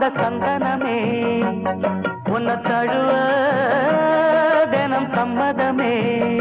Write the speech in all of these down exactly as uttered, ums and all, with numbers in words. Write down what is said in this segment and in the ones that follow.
வந்த சந்தனமே உன்னை தழுவ தினம் சம்மதமே.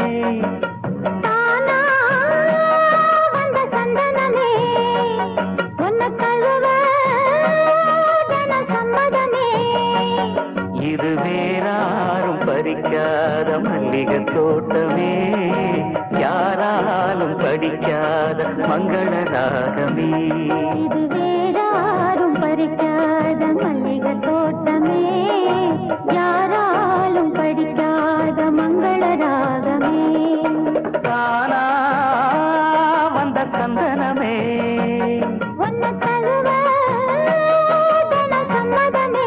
தானா வந்த சந்தனமே உன்னை தழுவ தினம் சம்மதமே. இது வேறாரும் பறிக்காத மல்லிகை தோட்டமே, யாராலும் படிக்காத மங்கள ராகமே. இது வேறாரும் பறிக்காத மல்லிகை தோட்டமே, யாராலும் படிக்காத மங்கள ராகமே. தானா வந்த சந்தனமே உன்னை தழுவ தினம் சம்மதமே.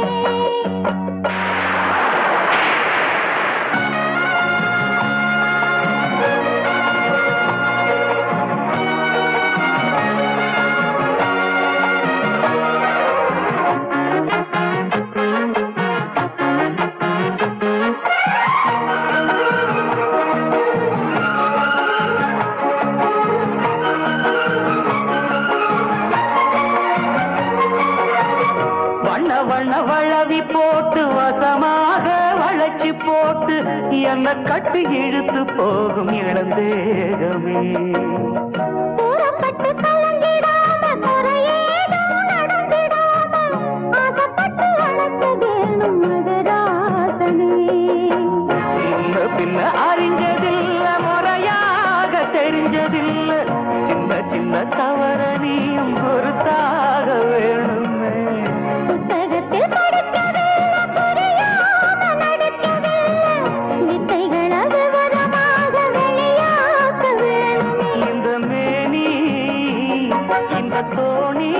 வளவி போட்டு வசமாக வளைச்சி போட்டு என்ன கட்டி இழுத்து போகும் இளந்தேகமே. கூறப்பட்டு கலங்கிடாம குறையேதும் நடந்திடாம ஆசைப்பட்டு வளர்த்த வேணும் மகராசனே. முன்ன பின்ன அறிஞ்சதில்ல, முறையாக தெரிஞ்சதில்ல, சின்ன சின்ன தவற நீயும் பொறுத்தாக வேணுமே. புத்தகத்தில் படிக்கவில்லை, புரியாம நடக்கவில்லை, வித்தைகள் அகவரமாக வெளியாக்க வேணுமே. இந்த மேனி இந்த தோணி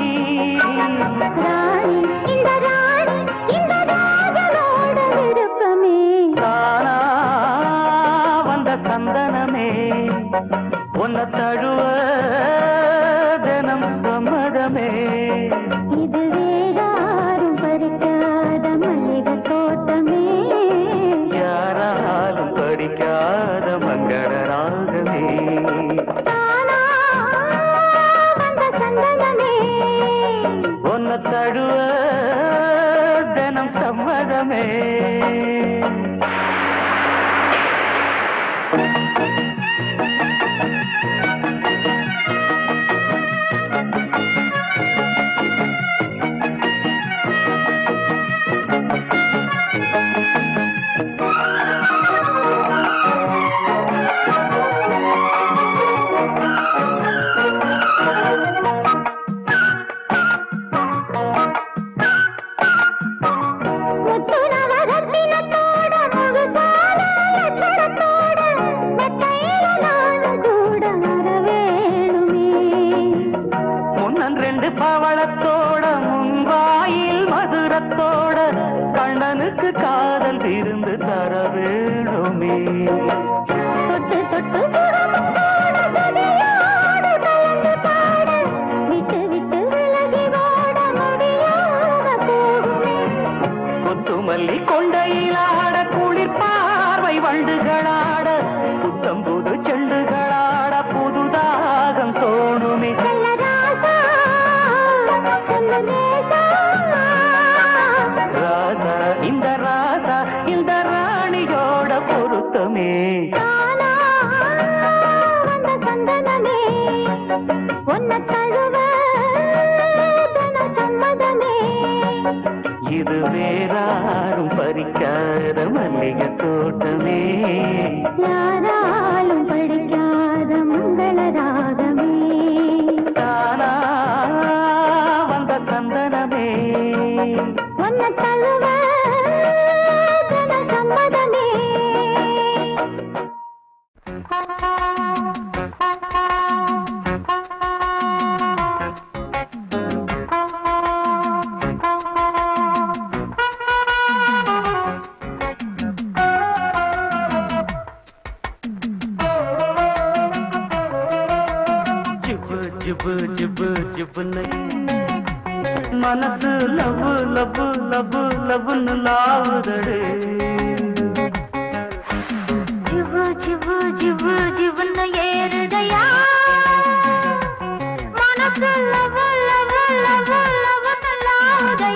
ராணி இந்த ராணி இந்த ராஜனோட விருப்பமே. தானா வந்த சந்தனமே உன்னை தழுவ தினம் சம்மதமே. இது வேறாரும் பறிக்காத மல்லிகை தோட்டமே, யாராலும் படிக்காத மங்கள ராகமே. தானா வந்த சந்தனமே உன்னை தழுவ தினம் சம்மதமே. பவளத்தோட முன்வாயில் மதுரத்தோட கண்ணனுக்கு காதல் விருந்து தர வேணுமே. தொட்டு தொட்டு சுகமத்தோட சதியோடு கலந்து பாட, விட்டு விட்டு விலகி ஓட முடியாம போகுமே. கொத்துமல்லி கொண்டையிலாட குளிர் பார்வை வண்டுகளாட, புத்தம் புது செண்டுகளாட புதுதாகம் தோணுமே. ராசா இந்த ராசா இந்த ராணியோட பொருத்தமே. தானா வந்த சந்தனமே உன்னை தழுவ தினம் சம்மதமே. இது வேறாரும் பறிக்காத மல்லிகை தோட்டமே, யாராலும் படிக்காத மங்கள ராகமே. தானா வந்த சந்தனமே உன்னை தழுவ தினம் சம்மதமே. ஜிபு ஜிபு ஜிபுன்னு மனசு லபு லபு லபு லபுன்னு லாவுதடே. ஜிவு ஜிவு ஜிவு ஜிவுன்னு ஏறுதையா மனசு லபு லபு லபு லபுன்னு லாவுதையா.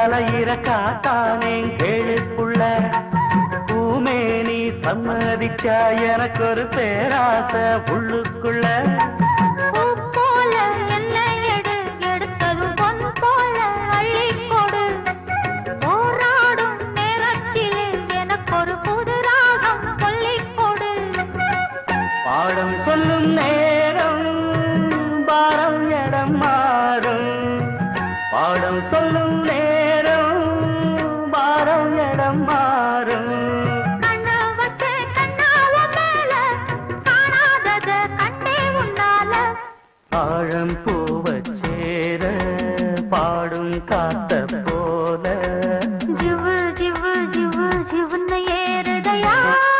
அலையிற காத்தானே கேளுக்குள்ள பூமேனி சம்மதிச்சா எனக்கு ஒரு பேராசை உள்ளுக்குள்ள பாடம் சொல்லும் நேரம் பாரம் இடம் மாறும் பாடம் சொல்லும் நேரம் பாரம் இடம் மாறும் ஆழம் பூவச் சேர பாடும் காத்த போல ஜிவு ஜிவு ஜிவு ஜிவுன்னு ஏறுதையா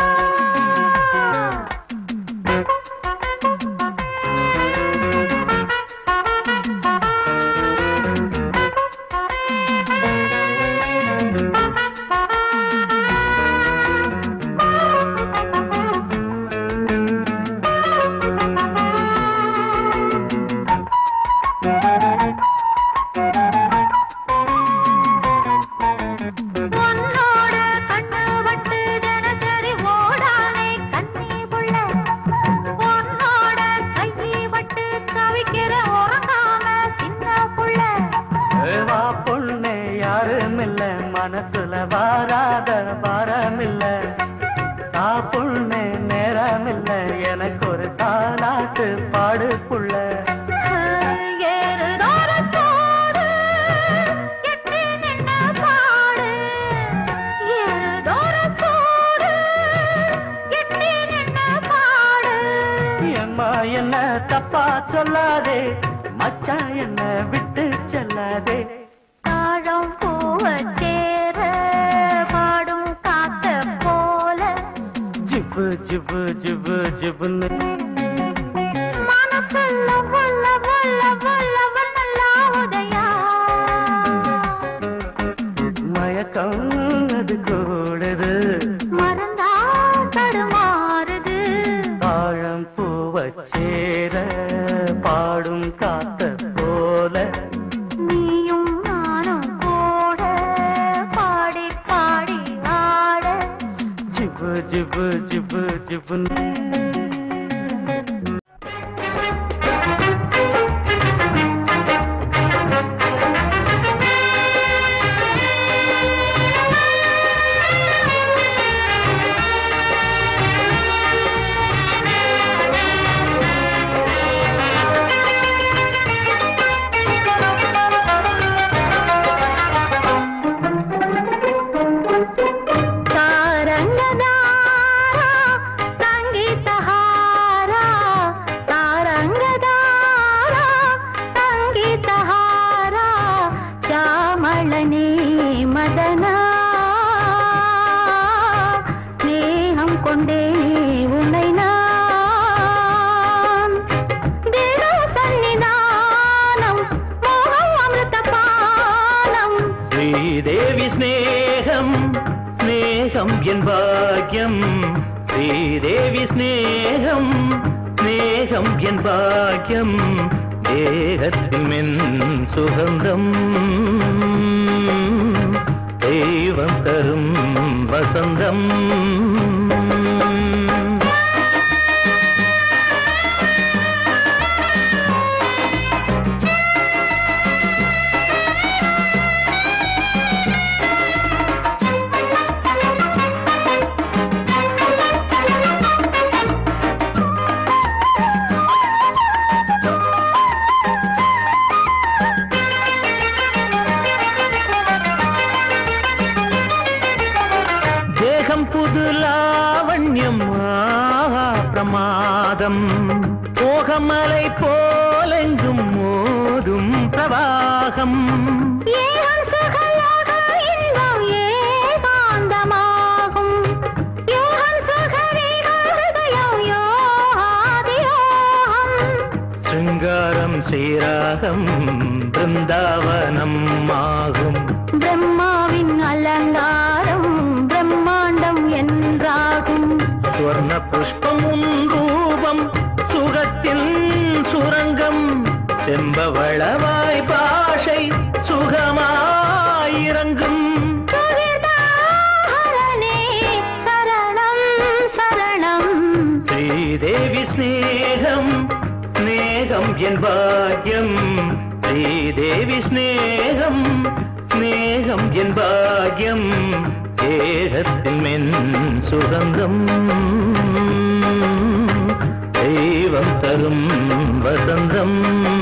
மனசுல வாராத பாரமில்ல சாப்புள்மே நேரமில்ல எனக்கு ஒரு தாலாட்டு பாடு புள்ள எம்மா என்ன தப்பா சொல்லாதே மச்சா என்ன விட்டு செல்லாதே ஜிபு ஜிபு ஜிபு ஜிபுன்னு மயக்கம் அது கூடுது மறந்தா தடுமாறுது ஆழம் பூவச் சேர பாடும் காத்த போல நீயும் நானும் கூட பாடி பாடி ஆட ஜிபு ஜிபு ஜிபு ஜிபுன்னு श्रीदेवी स्नेहम स्नेहम एन भाग्यम श्रीदेवी स्नेहम स्नेहम एन भाग्यम देहत्तिल मेन सुगंधम देवम तरुम वसंतम प्रमादम போகமலை போலெங்கும் மோதும் பிரவாகம் ஏகம் சுகலோக இன்பம் ஏகாந்தமாகும் யோகம் சுகரீகம் ஹிருதயம் யோகாதியோகம் சிருங்காரம் ஸ்ரீராகம் பிருந்தாவனம் ஆகும் பிரம்மாவின் அலங்காரம் பிரம்மாண்டம் என்றாகும் ஸ்வர்ண புஷ்பம் ரூபம் சுகத்தின் சுரங்கம் செம்பவளவாய் பாஷை சுகமாய் இறங்கும் சுகிர்தாஹரணே சரணம் சரணம் ஸ்ரீதேவி ஸ்நேகம் ஸ்நேகம் என் பாக்யம் ஸ்ரீதேவி ஸ்நேகம் ஸ்நேகம் என் பாக்யம் ஏகத்தின் மென் சுகந்தம் தெய்வம் தரும் வசந்தம்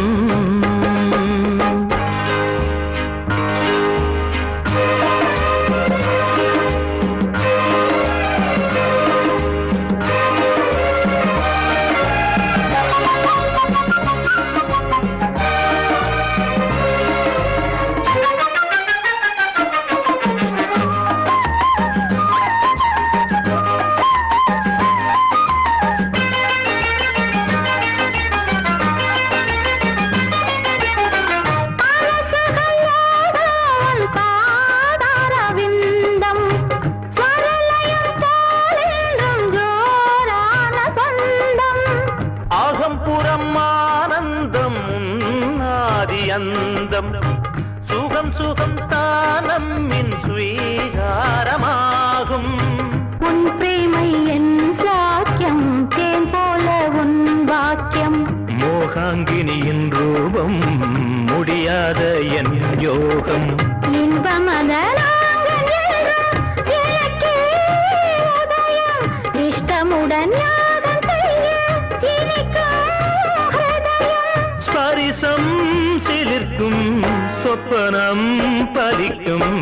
சுகம் சுகம் தானம் மின் ஸ்வீகாரமாகும் உன் பிரேமை என் சாக்கியம் தேன் போல உன் வாக்கியம் மோகாங்கினியின் ரூபம் முடியாத என் யோகம் இன்பமதனாகன் எனக்கே உதயம் இஷ்டமுடன் யாகம் செய்ய இனிக்கும் ஹிருதயம் ஸ்பரிசம் சிலிர்க்கும் சொப்பனம் பலிக்கும்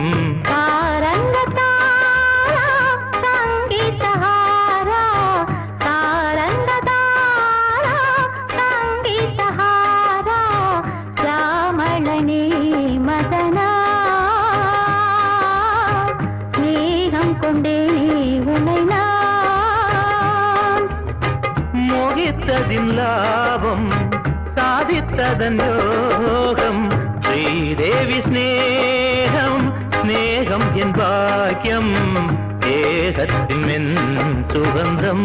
தாரங்கதாரா சங்கீதஹாரா தாரங்கதாரா சங்கீதஹாரா ராமளனே மதனா ஸ்நேகம் கொண்டே உனை நான் மோகித்ததின் லாபம் சாதித்ததன் யோகம் ஸ்ரீதேவி ஸ்நேகம் ஸ்நேகம் என் பாக்கியம் ஏகத்தின் மென் சுகந்தம்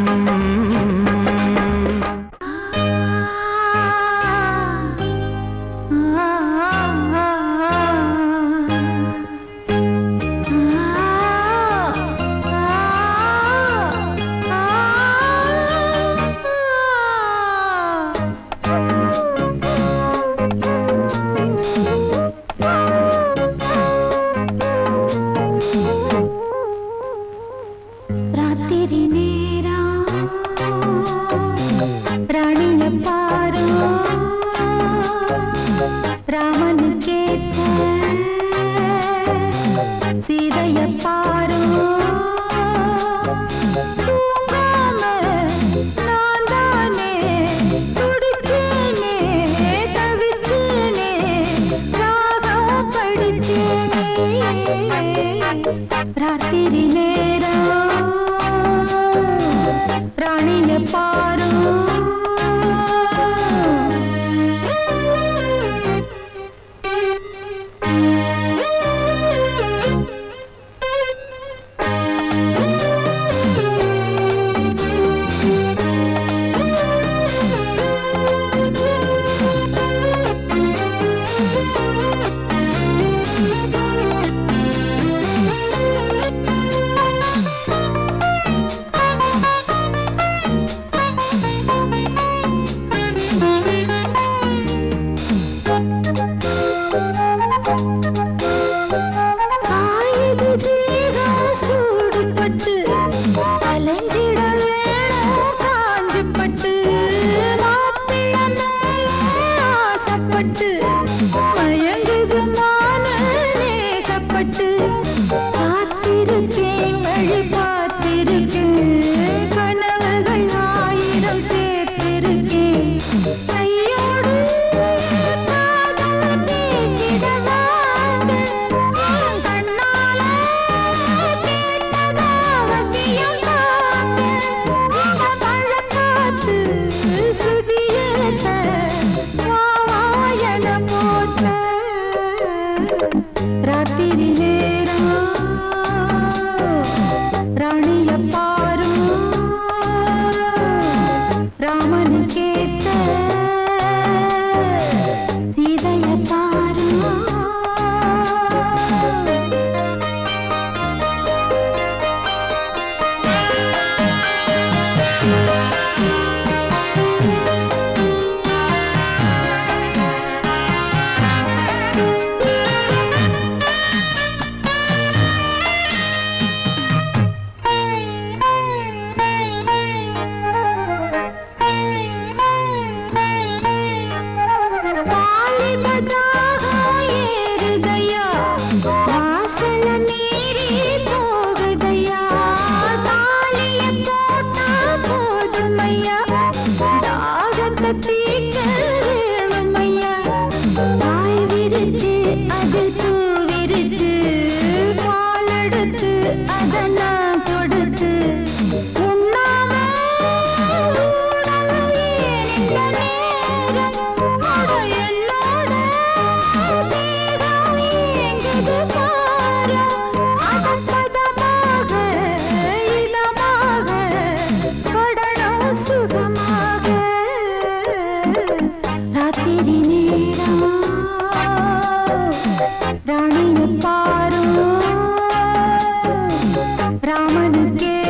சீதைய பாரு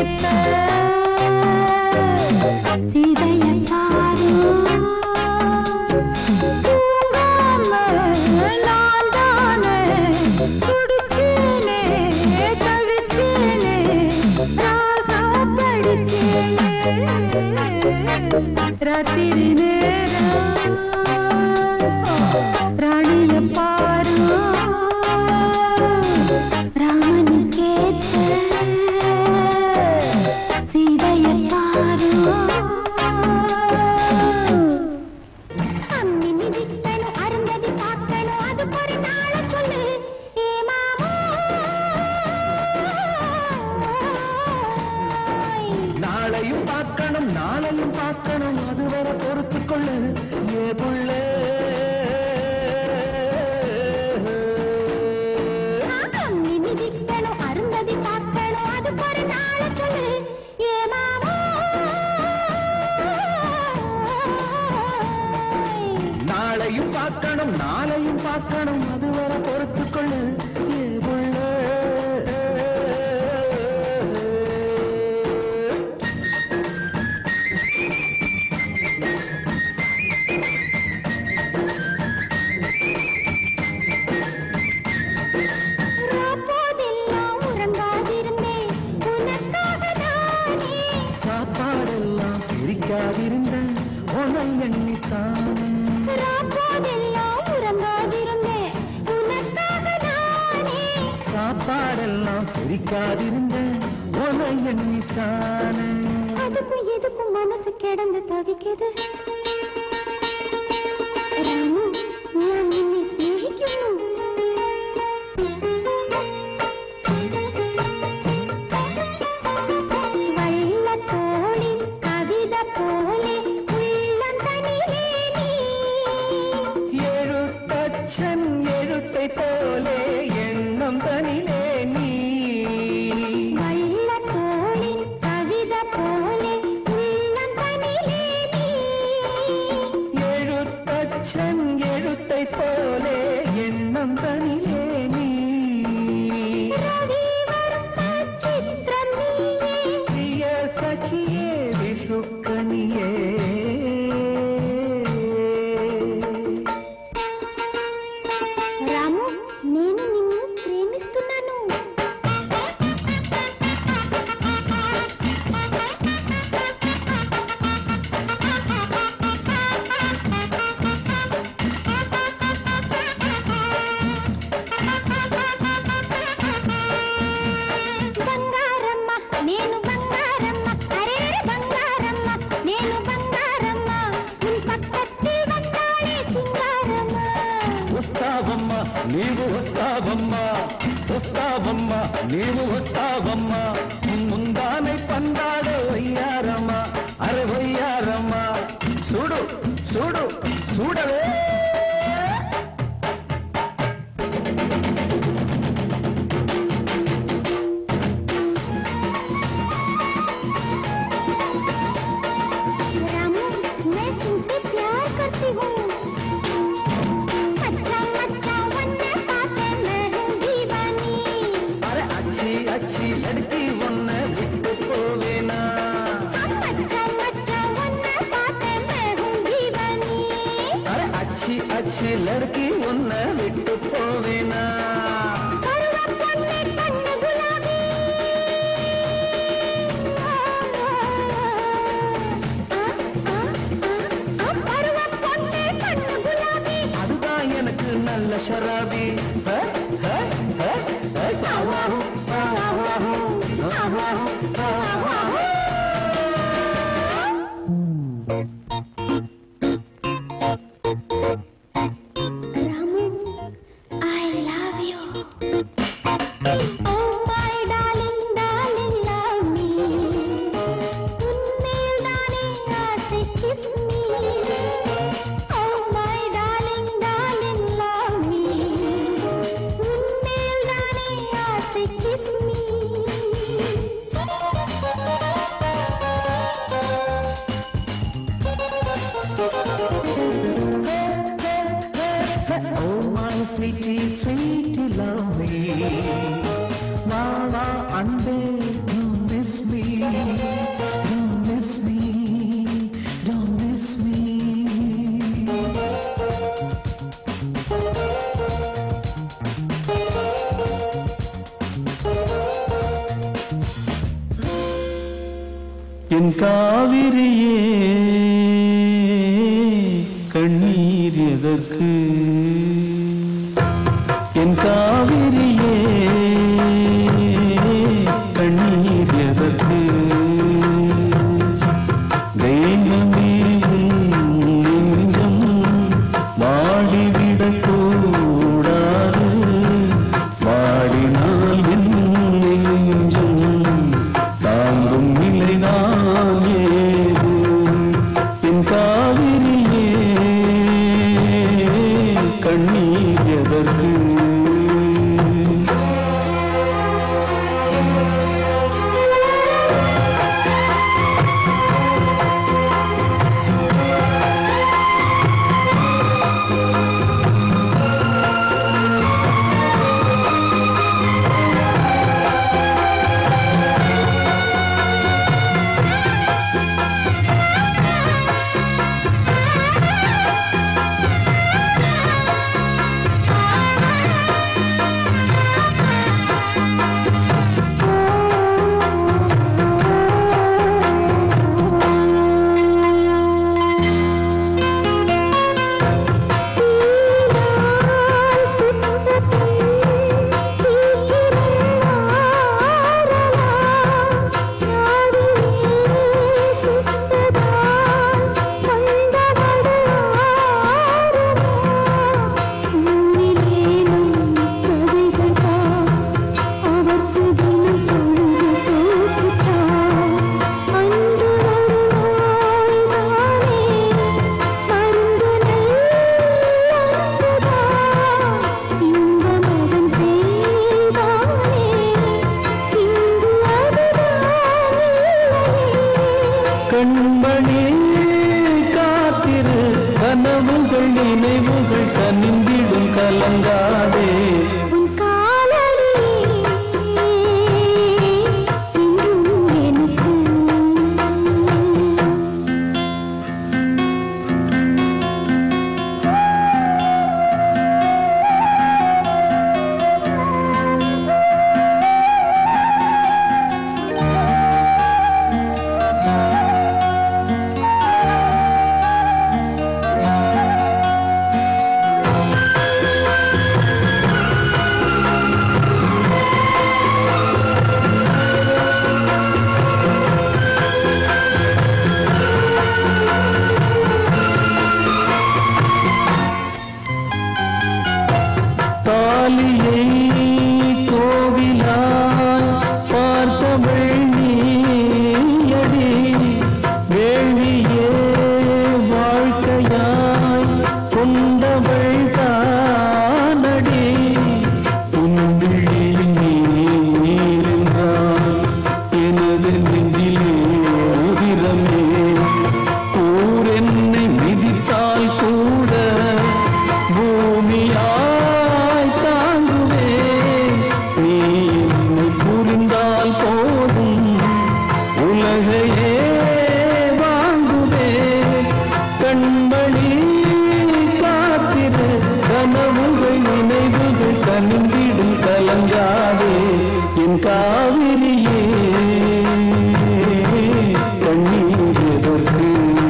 கேட்ட சீதைய பாரு நான் தானே துடிச்சேனே தவிச்சேனே ராகா படிச்சேனே ராத்திரி நேரம் ராணிய பாரு ராமனுக்கேத்த சீதைய பாரு அம்மி மிதிக்கணும் அருந்ததி பார்க்கணும் அது ஒரு நாள சொல்லு ஏ மாமா நாளையும் பார்க்கணும் நாளையும் பார்க்கணும் அதுவரை பொறுத்து கொள்ளு ஏ புள்ளே அம்மி மிதிக்கணும் அருந்ததி பார்க்கணும் அது ஒரு நாள சொல்லு ஏ மாமா நாளையும் பார்க்கணும் நாளையும் பார்க்கணும் அதுவரை பொறுத்து கொள்ளு ஏ புள்ளே ராப்போதெல்லாம் உறங்காதிருந்தேன் உனக்காக தானே சாப்பாடெல்லாம் சிரிக்காதிருந்தேன் உனை எண்ணித்தானே ராப்போதெல்லாம் உறங்காதிருந்தேன் உனக்காக தானே சாப்பாடெல்லாம் சிரிக்காதிருந்தேன் உனை எண்ணித்தானே அதுக்கும் எதுக்கும் மனசு கிடந்து தவிக்குது ராமு நான் உன்னை சிநேகிக்கணும் வள்ளத்தோழி கவிதை போலே உள்ளம் தனிலே நீ எழுத்தச்சன் எழுத்தை போலே எண்ணம் தனிலே நீ வள்ளத்தோழி கவிதை போலே உள்ளம் தனிலே நீ எழுத்தச்சன் எழுத்தை போலே எண்ணம் தனிலே நீ ரவி வரும் நட்சத்திரம் நீயே பிரிய சகியே விஷுக்கணியே రాము నేను నిన్ను ప్రేమిస్తున్నాను బంగారమ్మ నేను బంగారమ్మ అరే బంగారమ్మ నేను బంగారమ్మ ఉన్ పక్కத்தில் வந்தாளே சிங்காரம்மா వస్తావమ్మా నీవు వస్తావమ్మా వస్తావమ్మా నీవు వస్తావమ్మా ముందానై పందాడే వయ్యారమ్మా అరే వయ్యారమ్మా చూడు చూడు చూడవే रामू मैं तुमसे प्यार करती हूँ अच्छा अच्छा वन्ने पाते मैं हूँ दीवानी अरे अच्छी अच्छी लड़की उन्ने विट्टु पोवेना अच्छा अच्छा वन्ने पाते मैं हूँ दीवानी अरे अच्छी अच्छी लड़की उन्ने विट्टु पोवेना परुवा पन्ने कण्ण गुलाबी परुवा पन्ने कण्ण गुलाबी அதுதான் எனக்கு நல்ல ஷராபி ஹ, ஹ, ஹ, ஹ, ஆஹாஹு, ஆஹாஹு, ஆஹாஹு, ஆஹாஹு. Ramu, I love you. Oh my darling, darling, love me. உன்மேல் தானே ஆசை kiss me. Oh my darling, darling, love me. என் காவிரியே கண்ணீர் எதற்கு என் காவிரியே கண்ணீர் எதற்கு தெய்வமே நெஞ்சம் வாடிவிடக் கூடாது வாடினால் என் நெஞ்சம் தாங்கும் நிலைதான் ஏது என் காவிரியே கண்ணீர் எதற்கு கண்மணி காத்திரு கனவுகள் நினைவுகள் கனிந்திடும் கலங்காதே உன் காலடி இன்னும் எனக்கு தாலியை கோவிலாய் பார்த்தவள் நீயடி வேள்வியே வாழ்க்கையாய் கொண்டவள் தானடி உன்விழியில் நீர் என்றால் எனது நெஞ்சிலே உதிரமே ஊர் என்னை மிதித்தால் கூட பூமியா கண்மணி காத்திரு கனவுகள் நினைவுகள் கனிந்திடும் கலங்காதே என் காவிரியே கண்ணீர் எதற்கு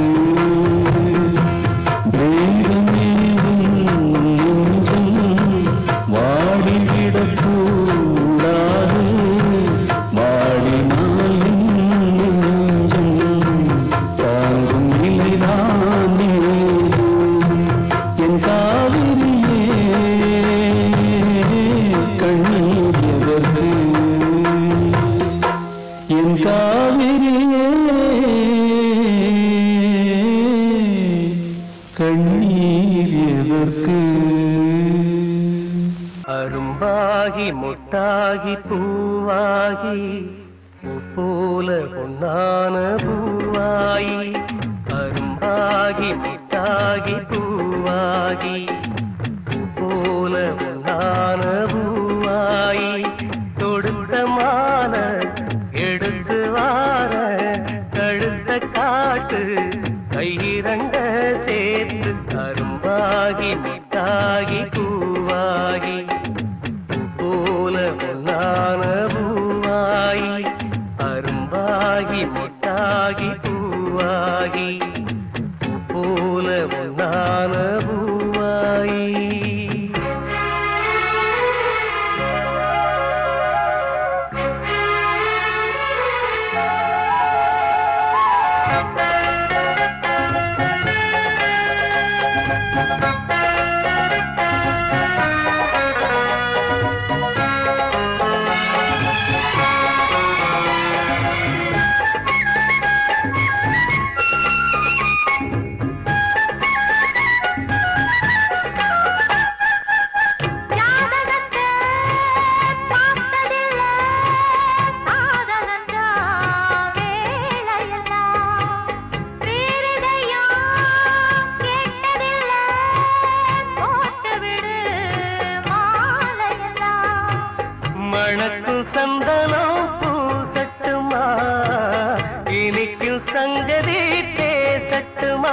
தெய்வமே நெஞ்சம் வாடிவிடக் கூடாது வாடினால் நெஞ்சம் தாங்கும் நிலைதான் என் காவிரியே கண்ணீர் எதற்கு என் காவிரியே கண்ணீர் எதற்கு அரும்பாகி முட்டாகி பூவாகி பூ போல பொன்னான பூவாயி அரும்பாகி முட்டாகி பூவாகி பூ போல பொன்னான பூவாயி தொடுத்த மால எடுத்து வார கழுத்த காட்டு கையிரண்ட சேர்த்து அரும்பாகி முட்டாகி பூவாகி பூ போல பொன்னான பூவாயி அரும்பாகி சொந்தாகி முட்டாகி பூவாகி போல ஒன்னான பூவாயி மணக்கும் சந்தனம் பூசட்டுமா இனிக்கும் சங்கதி பேசட்டுமா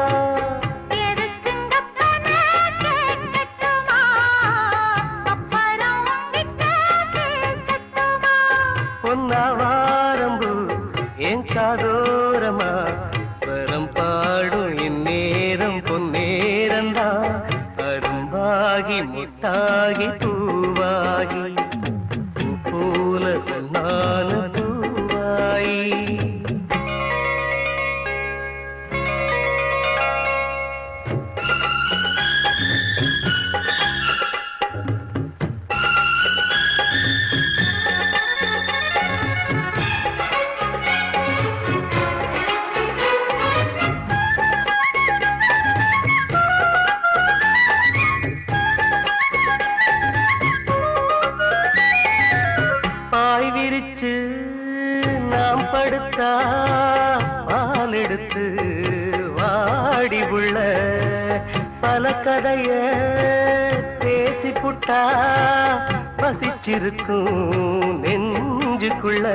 பொன்னாவாரம்பு என் காதோரமா ஸ்வரம் பாடும் இந்நேரம் பொன்னேரந்தா அரும்பாகி முட்டாகி பூவாகி பூல பொன்னான பூவாயி பாய் விரிச்சு நாம் படுத்தா பால் எடுத்து வாடி உள்ள பல கதைய பேசி புட்டா பசிச்சிருக்கும் நெஞ்சுக்குள்ள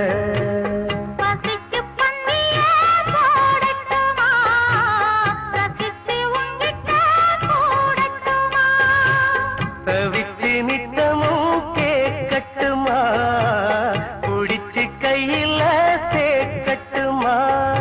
தவிச்சு நித்தமும் கேட்கட்டுமா குடிச்சு கையில சேர்க்கட்டுமா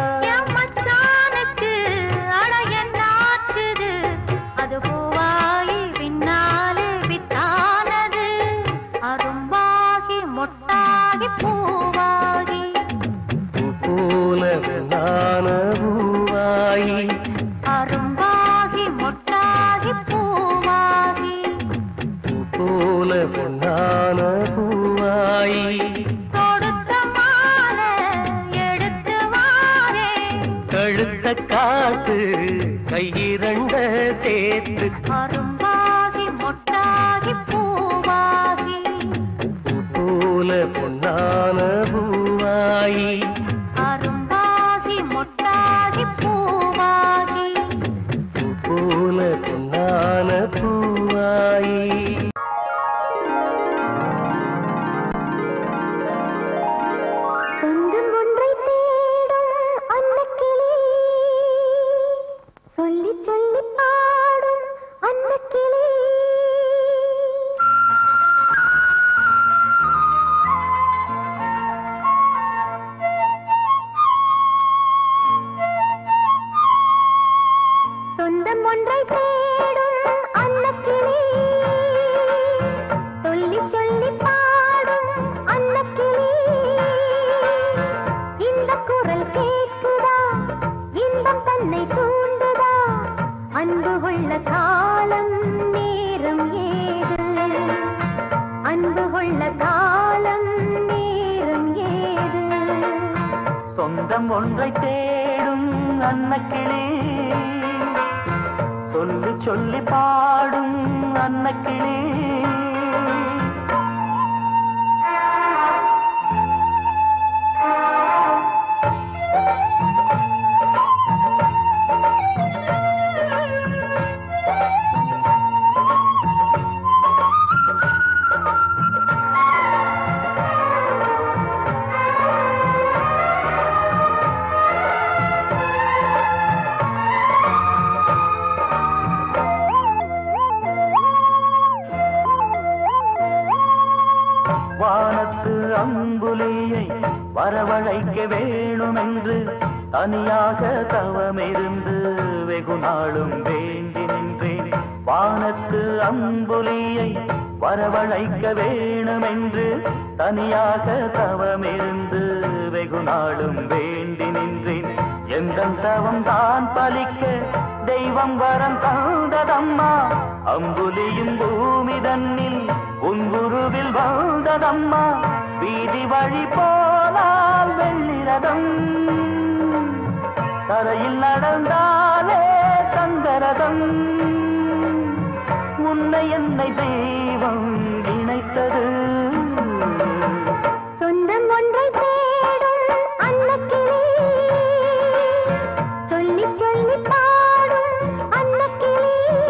அது பூவாயி பின்னாலே வித்தானது அரும்பாகி மொட்டாகி பூவாகி போல நான பூவாயி அரும்பாகி மொட்டாகி பூவாகி போல பொன்னான பூவாயி தொடுத்த மாலை எடுத்து வாரே கழுத்த காட்டு கையிரண்ட சேர்த்து அரும்பாகி மொட்டாகி பூவாகி போல பொன்னான பூவாயி அரும்பாகி மொட்டாகி பூவாகி போல பொன்னான பூவாயி சொந்தம் ஒன்றை தேடும் அன்னக்கிளி சொல்லி சொல்லி பாடும் அன்னக்கிளி சொந்தம் ஒன்றை தேடும் அன்னக்கிளி சொல்லி சொல்லி பாடும் அன்னக்கிளி இந்த குரல் கேட்குதா இன்பம் தன்னை தூண்டுதா அன்பு கொள்ள காலம் நேரம் ஏது அன்பு கொள்ள காலம் நேரம் ஏது சொந்தம் ஒன்றை தேடும் அன்னக்கிளி சொல்லி சொல்லி பாடும் அன்னக்கிளி வானத்து அம்புலியை வரவழைக்க வேணும் வேண்டுமென்று தனியாக தவமிருந்து வெகு நாளும் வேண்டி நின்றேன். வானத்து அம்புலியை வரவழைக்க வேணுமென்று தனியாக தவமிருந்து வெகு நாளும் வேண்டி நின்றேன். எந்த தவம் தான் பலிக்க தெய்வம் வரம் தந்ததம்மா. அம்புலியும் பூமி தன்னில் உன் குருவில் வாழ்ந்ததம்மா. வீதி வழி போனால் வெள்ளிரதம், தரையில் நடந்தாலே தங்கரதம். உன்னை என்னை தெய்வம் இணைத்தது. சொந்தம் ஒன்றை தேடும் அன்னக்கிளி, சொல்லி சொல்லி பாடும் அன்னக்கிளி.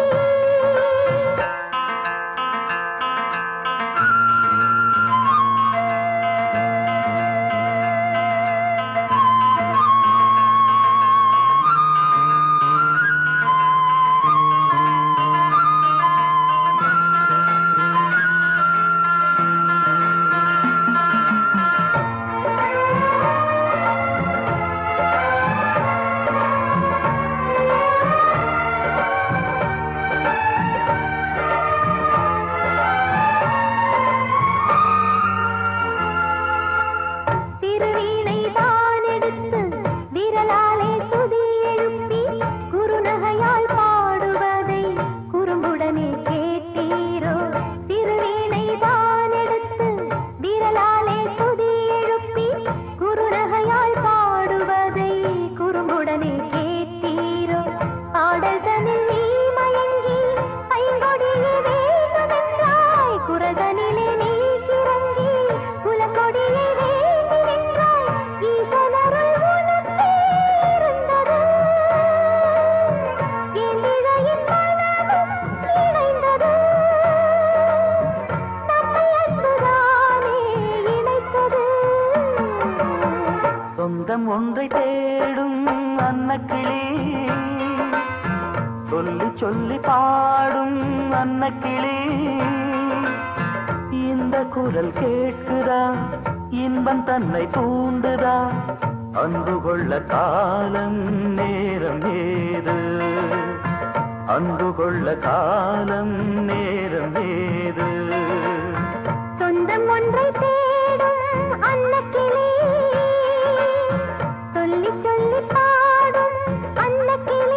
சொந்தம் ஒன்றை தேடும் அன்னக்கிளி, சொல்லி சொல்லி பாடும் அன்னக்கிளி. இந்த குரல் கேட்குதா, இன்பம் தன்னை தூண்டுதா. அன்பு கொள்ள காலம் நேரம் ஏது, அன்பு கொள்ள காலம் நேரம் ஏது. சொந்தம் ஒன்றை தேடும் அன்னக்கிளி, சொல்லி சொல்லி பாடும் அன்னக்கிளி.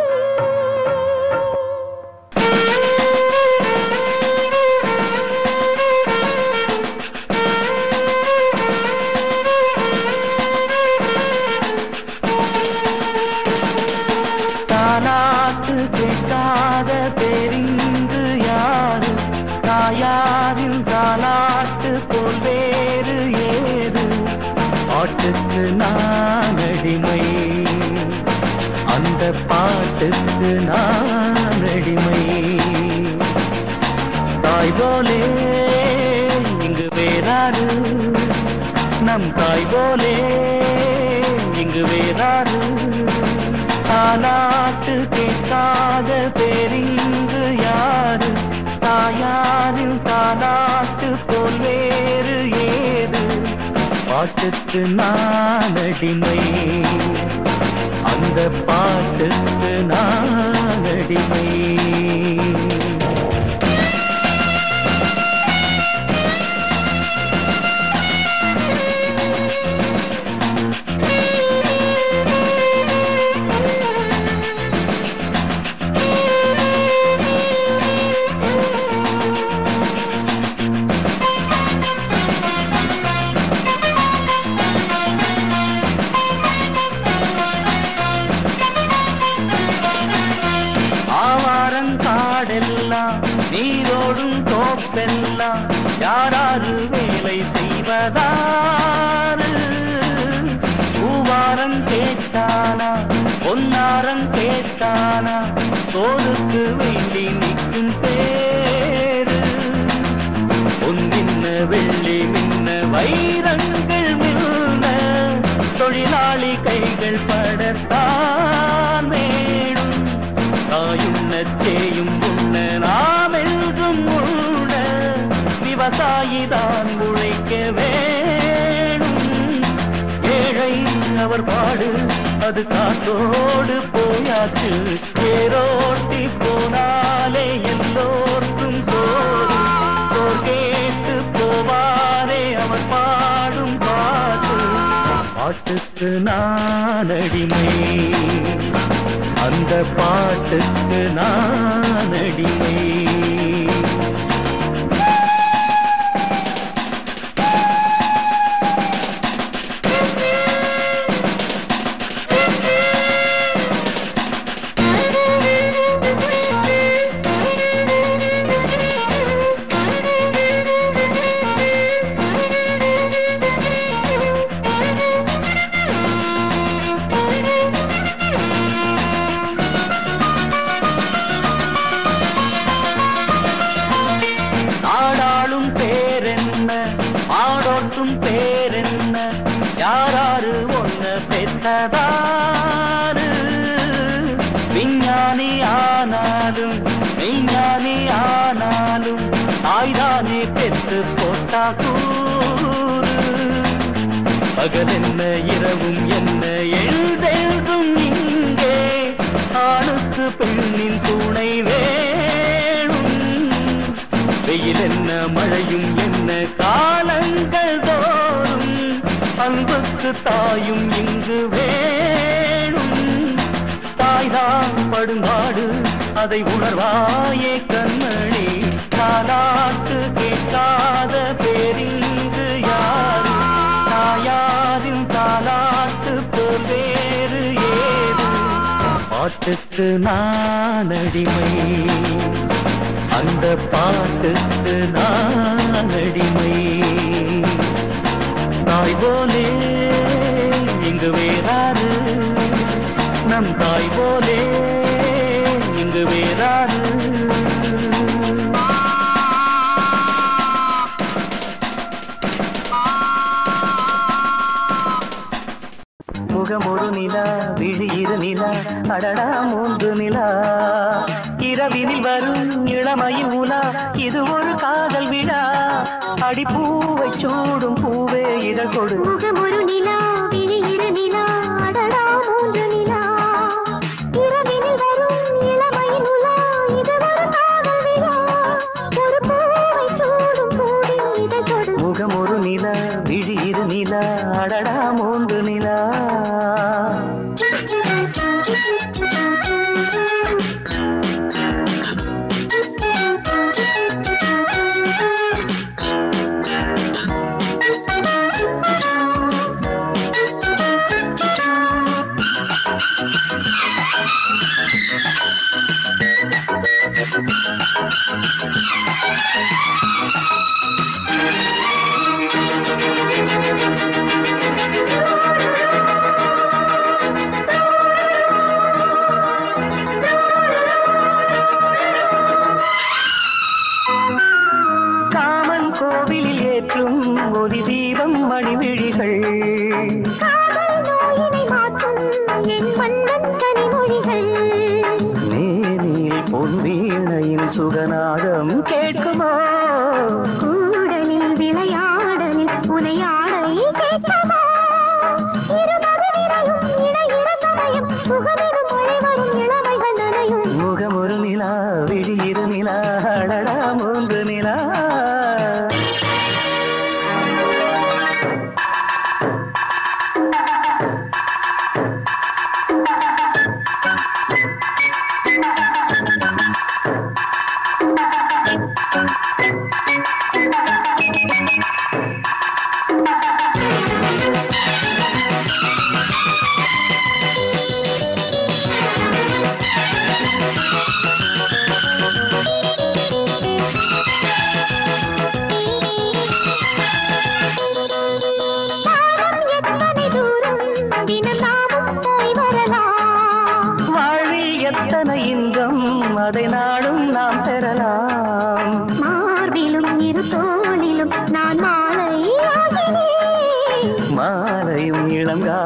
தாலாட்டு கேட்காத தெரிந்து யாரு, தாயாரின் தாலாட்டு போல் வேறு ஏது. பாட்டுக்கு நான் அடிமை, அந்த பாட்டுக்கு நான் அடிமை. தாய் போலே இங்கு வேறாரு, நம் தாய் போலே இங்கு வேறாரு. தாலாட்டு கேட்காத தெரிந்து யாரு, தாயாரின் தாலாட்டு போல் வேறு ஏது. பாட்டுக்கு நான் அடிமை, அந்த பாட்டுக்கு நான் அடிமை. நீரோடும் தோப்பெல்லாம் யாராரு வேலை செய்வதாரு. பூவாரம் கேட்டானா, பொன்னாரம் கேட்டானா, சோறுக்கு வேண்டி நிற்கும் பேரு. பொன்னின்ன வெள்ளி மின்ன வைரங்கள் மின்ன, தொழிலாளி கைகள் படத்தான் வேணும். தாயுண்ண தேயும் உண்ண நாம் என்றும் உண்ண, விவசாயிதான் உழைக்க வேணும். ஏழை கணவர் பாடு அது காத்தோடு போயாச்சு. ஏரோட்டி போனாலே எல்லோருக்கும் சோறு. சோர் கேட்டு போவாரே அவர் பாடும் பாட்டு. பாட்டுக்கு நான் அடிமை, அந்த பாட்டுக்கு நான் அடிமை. பேரென்ன யாராரு ஒன்ன பெற்றதாரு. விஞ்ஞானி ஆனாலும் விஞ்ஞானி ஆனாலும் தாய்தானே பெற்று போட்டா கூறு. பகல் என்ன இரவும் என்ன எழுதெழுதும் இங்கே ஆணுக்கு பெண்ணின் துணை வேணும். வெயில் என்ன மழையும் என்ன காலங்கள் தோறும் அன்புக்கு தாயும் இங்கு வேணும். தாய்தான் படுங்காடு அதை உணர்வாயே கண்மணி. தாலாட்டு கேட்காத பேரிங்கு யாரு? தாயாரின் தாலாட்டு போல் வேறு ஏது? பாட்டுக்கு நான் அடிமை, அந்த பாட்டுக்கு நான் அடிமை. தாய் போலே இங்கு வேறாரு, நம் தாய் போலே இங்கு வேறாரு. முகம் ஒரு நிலா, விழி இரு நிலா, அடடா மூன்று நிலா. இரவினில் வரும் இளமையின் உலா, இது ஒரு காதல் விழா. அடிப்பூவை சூடும் பூவே இதழ் கொடு. முகம் ஒரு நிலா, விழி இரு நிலா, அடடா மூன்று நிலா. இரவினில் வரும் இளமையின் உலா, இது ஒரு காதல் விழா. ஒரு பூவை சூடும் பூவின் இதழ் கொடு. முகம் ஒரு நிலா, விழி இரு நிலா, அடடா மூன்று நிலா. காமன் கோவிலில் ஏற்றும் ஒளி தீபம் மணிவிழிகள். நேரில் பொன்வீணையின் சுகநாதம் கேட்குமோ? கூடலில் விளையாடலில் உனையாடை கேட்குமோ? முகம் ஒரு நிலா, விழி இரு நிலா, அடடா மூன்று நிலா. அதை நாடும் நாம் பெறலாம். மார்பிலும் இரு தோளிலும் நான் மாலை, மாலையும்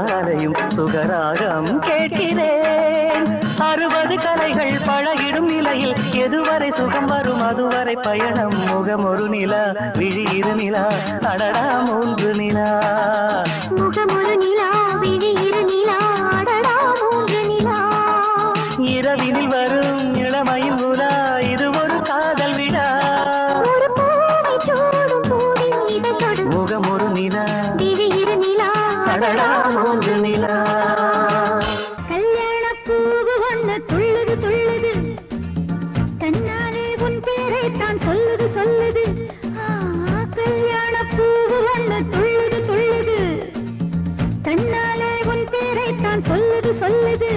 இளங்காலையும் சுகராகம் கேட்கிறேன். அறுபது கலைகள் பழகிடும் நிலை வரையில் எதுவரை சுகம் வரும் அதுவரை பயணம். முகம் ஒரு நிலா விழி இரு நிலா அடடா மூன்று நிலா. முகம் ஒரு நிலா விழி இரு நிலா அடடா மூன்று நிலா. இரவினில் வரும் இளமையின் உலா இது ஒரு காதல் விழா. ஒரு பூவை சூடும் பூவின் இதழோடு முகம் ஒரு நிலா விழி இரு நிலா அடடா மூன்று நிலா. கல்யாண பூவு ஒண்ணு துள்ளுது துள்ளுது கண்ணாலே உன் பேரை தான் சொல்லுது சொல்லுது. கல்யாண பூவு ஒண்ணு துள்ளுது துள்ளுது கண்ணாலே உன் பேரை தான் சொல்லுது சொல்லுது.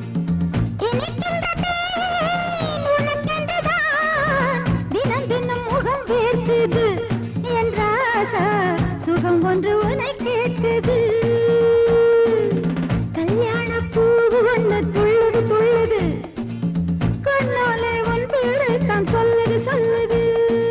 தினம் தினம் முகம் வேர்க்குது என்ற சுகம் ஒன்று உனை கேட்குது. கல்யாண பூவு ஒண்ணு துள்ளுது துள்ளுது கண்ணாலே உன் பேரை தான் சொல்லுது சொல்லுது.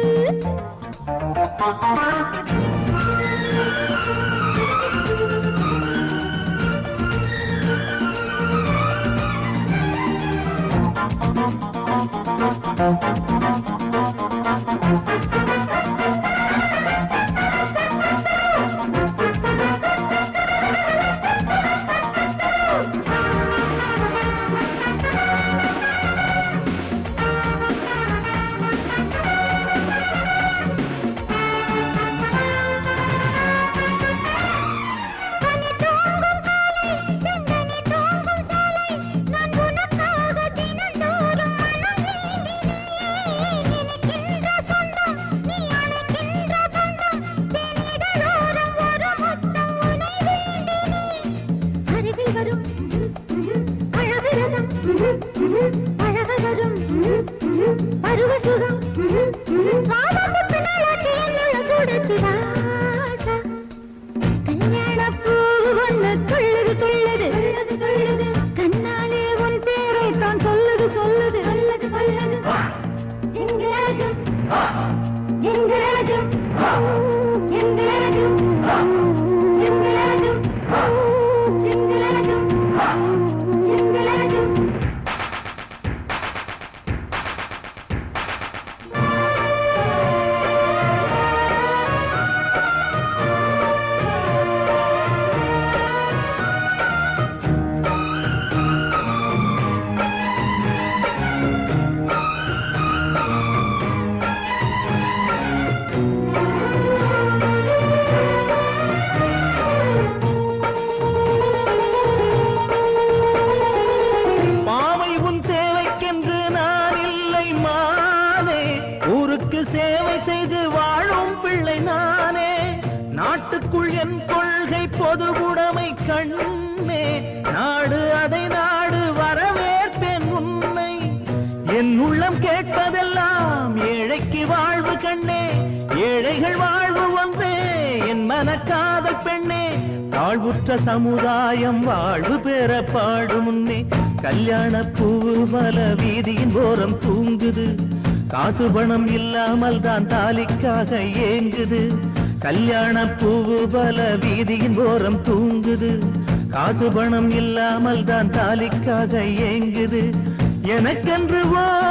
சமுதாயம் வாழ்வு பெற பாடும் முன்னே கல்யாண பூவு பல வீதியின் ஓரம் தூங்குது. காசு பணம் இல்லாமல் தான் தாலிக்காக ஏங்குது. கல்யாண பூவு பல வீதியின் ஓரம் தூங்குது. காசு பணம் இல்லாமல் தான் தாலிக்காக ஏங்குது. எனக்கென்று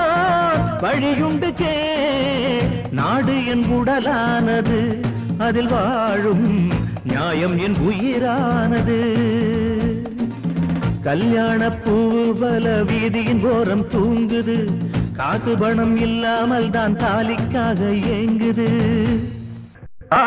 ஓர் வழியுண்டு கே நாடு என் உடலானது அதில் வாழும் நியாயம் என் உயிரானது. கல்யாண பூவு பல வீதியின் ஓரம் தூங்குது. காசு பணம் இல்லாமல் தான் தாலிக்காக ஏங்குது. ஆ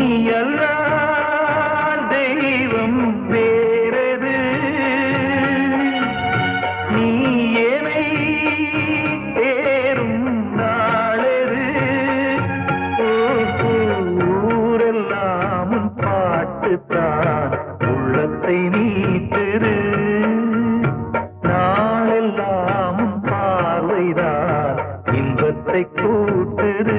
தெய்வம் வேறது பாட்டுத்தான் உள்ளத்தை நீட்டுது. நாளெல்லாம் பார்வைதான் இன்பத்தை கூட்டுது.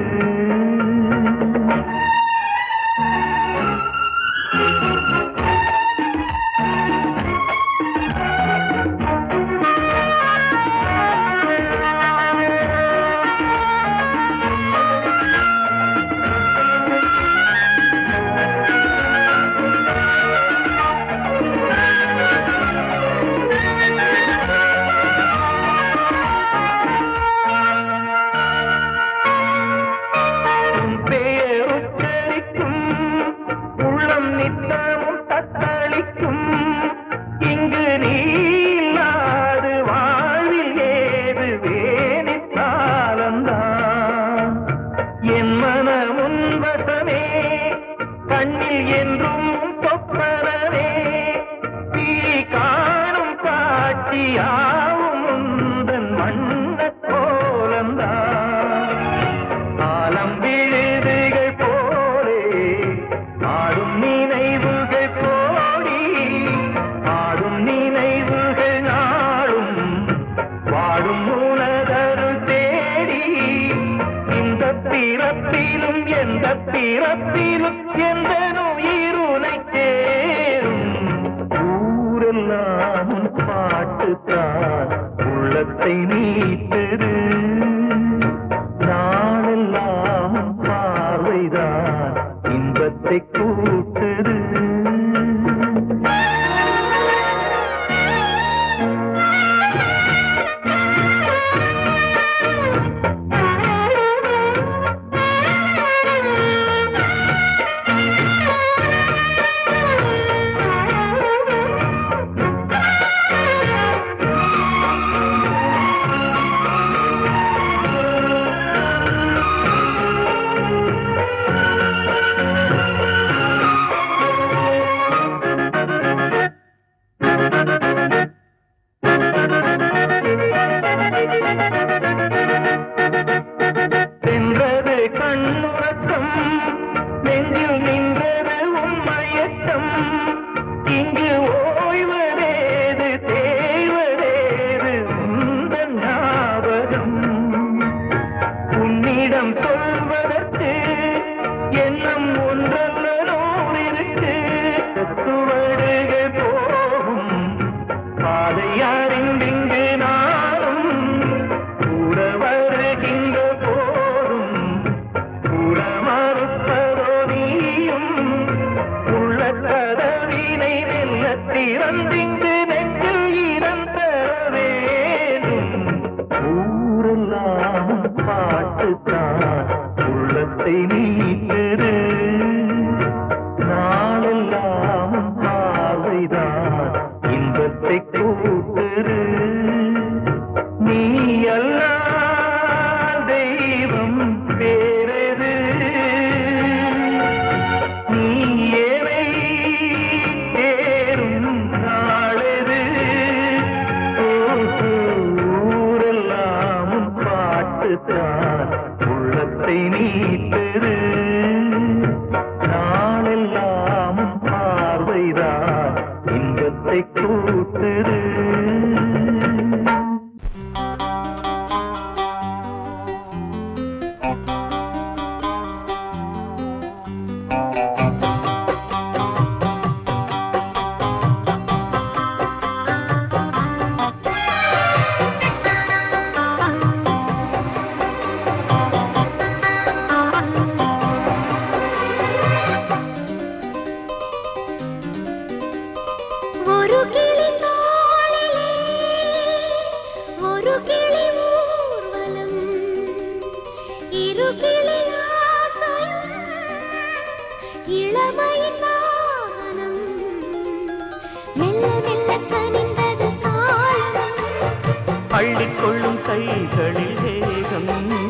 அள்ளிக்கொள்ளும் கைகளில் வேகம்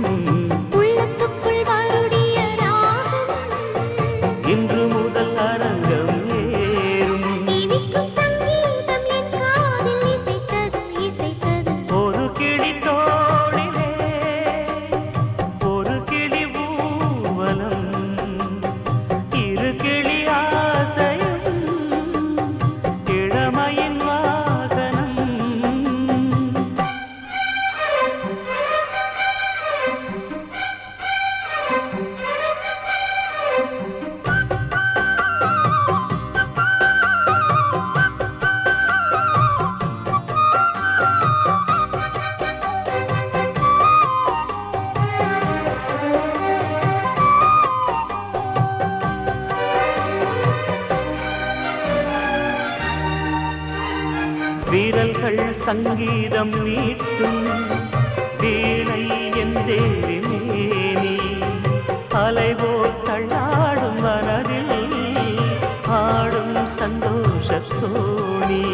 உள்ளத்துக்குள் வருடிய ராகம் இன்று முதல் அரங்கம் ஏறும் இனிக்கும் சங்கீதம் என் காதில் இசைத்தது இசைத்தது ஒரு கிளி தோளிலே ஒரு கிளி ஊவலம் இரு கிளி ஆசையும் வீரல்கள் சங்கீதம் மீட்டும் வீணை என் தேவி மேனி அலைபோல் தள்ளாடும் மனதில் ஆடும் சந்தோஷ தோணி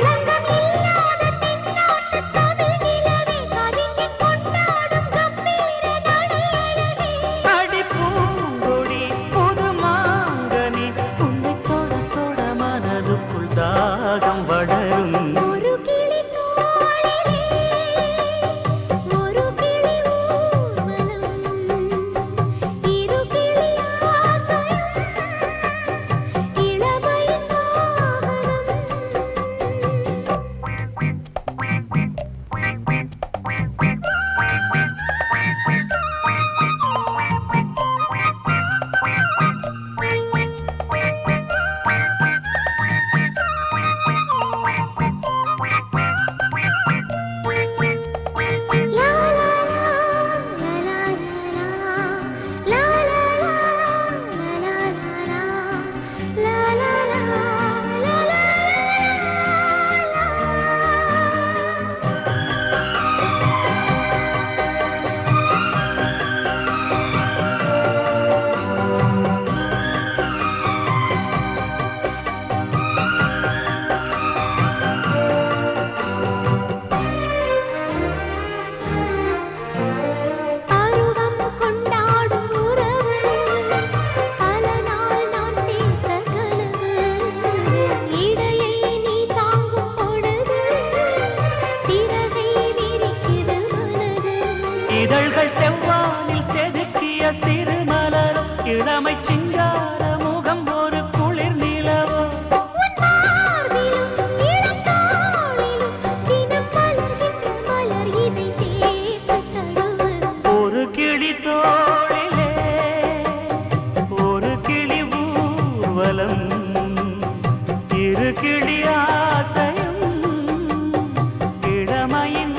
இதழ்கள் செவ்வானில் செதுக்கிய சிறுமலர் இளமை சிங்கார முகம் ஒரு குளிர் நிலவோ ஒரு கிளி தோளிலே ஒரு கிளி ஊர்வலம் இரு கிளி ஆசையும் இளமையின்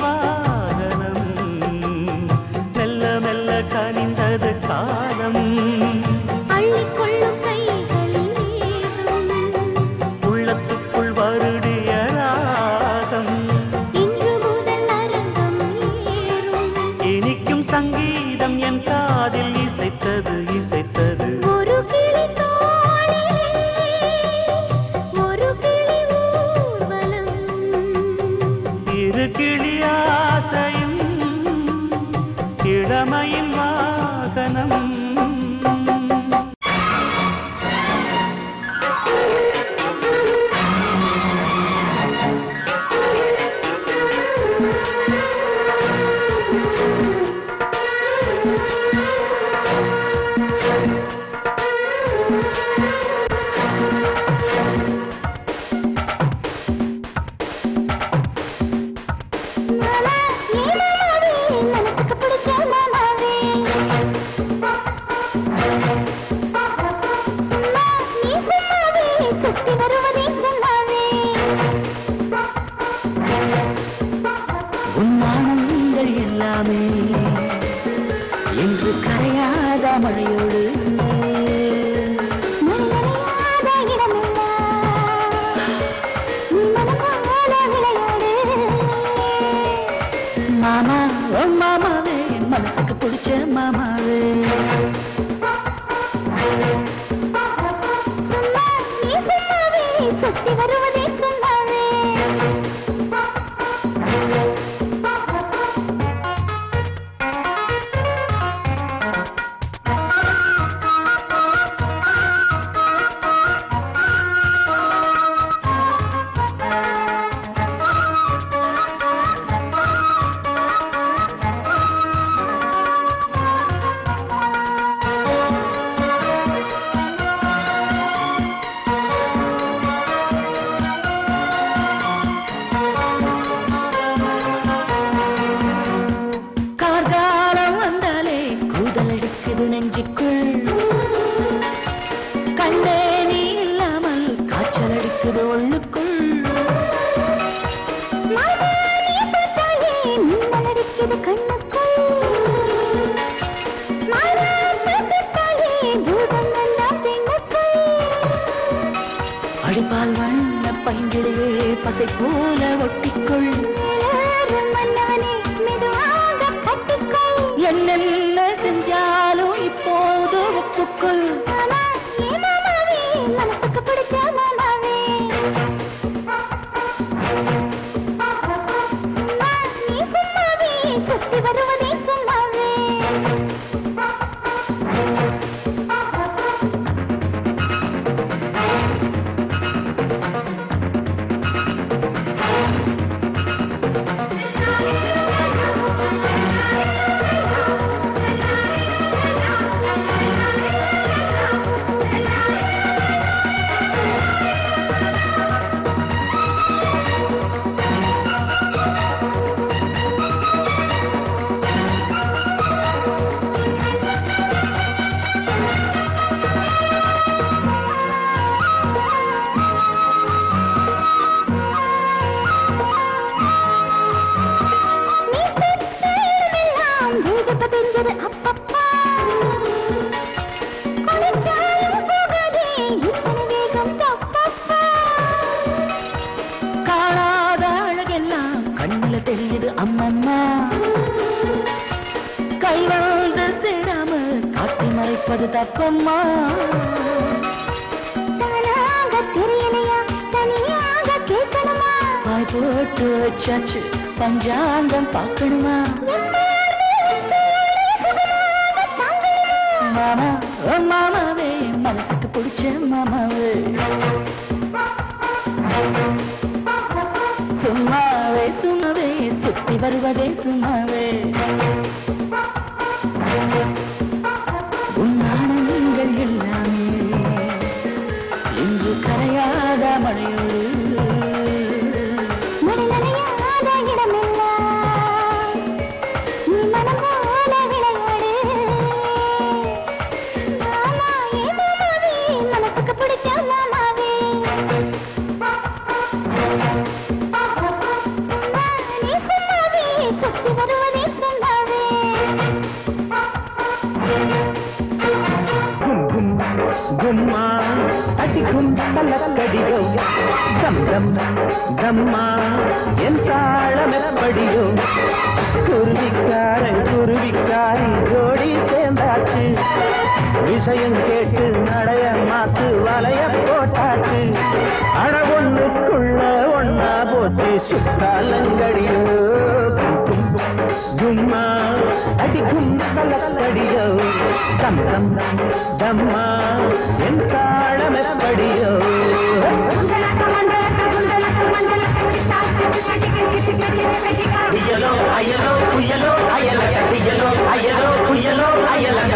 கனிந்தது காலம் அள்ளிக்கொள்ளும் கைகளில் உள்ளத்துக்குள் வருடிய ராகம் இன்று முதல் அரங்கம் ஏறும் இனிக்கும் சங்கீதம் என் காதில் இசைத்தது இசைத்தது ஒரு கிளி தோளிலே ஒரு கிளி ஊர்வலம் இரு கிளி ஆசையும் இளமையின் வாகனம் உன்மானங்கள் எல்லாமே என்று கரையாத மழையோடு மாமா ஓ மாமாவே என் மனசுக்கு பிடிச்ச மாமாவே சுத்தி வருவதே சொன்னாவே நெஞ்சுக்குள் கண்ணே நீ இல்லாமல் காய்ச்சல் அடிக்குது உள்ளுக்குள் அடிப்பால் வண்ண பைங்கிலே பசை போல ஒட்டிக்கொள் மன்னவனே மெதுவாக கட்டிக்கொள் என்னென்ன செஞ்சாலும் இப்போது ஒப்புக்கொள் மனசுக்கு பிடிச்ச மாமாவே நீ சும்மாவே சுத்தி வருவதே சும்மாவே காணாத அழகெல்லாம் கண்ணில தெரியுது அம்மம்மா கை வந்து சேராம காட்டி மறைப்பது தப்பம்மா தெரியலையா தனியாக கேட்கணுமா பாய் போட்டு வச்சாச்சு பஞ்சாங்கம் பார்க்கணுமா மாமா ஓ மாமாவே மனசுக்கு பிடிச்ச மாமாவே சும்மாவே சும்மாவே சுத்தி வருவதே சும்மாவே உன்னானங்கள் எல்லாமே இன்று கரையாத மழையோடு மழை நனையாத இடமெல்லாம் நீ மனம் போல விளையாடு மாமாவே மாமாவே மனசுக்கு பிடிச்ச மாமாவே நீ சும்மாவே சுத்தி வருவதே சும்மாவே கும்மா அடிக்கும் பல்லக்கடியோ கம் கம் கம்மா என் தாளம் எப்படியோ குருவிக்காரன் குருவிக்காரி ஜோடி சேர்ந்தாச்சு விஷயம் கேட்டு நடைய மாத்து வலைய போட்டாச்சு அட ஒண்ணுக்குள்ள ஒன்னா போச்சு சுத்தாலங்கடியோ கும்மா அடிக்கும் பல்லக்கடியோ கம் கம் கம்மா என் தாளம் எப்படியோ புயலோ அயலோ புயலோ அயலக புயலோ அயலோ புயலோ அயலக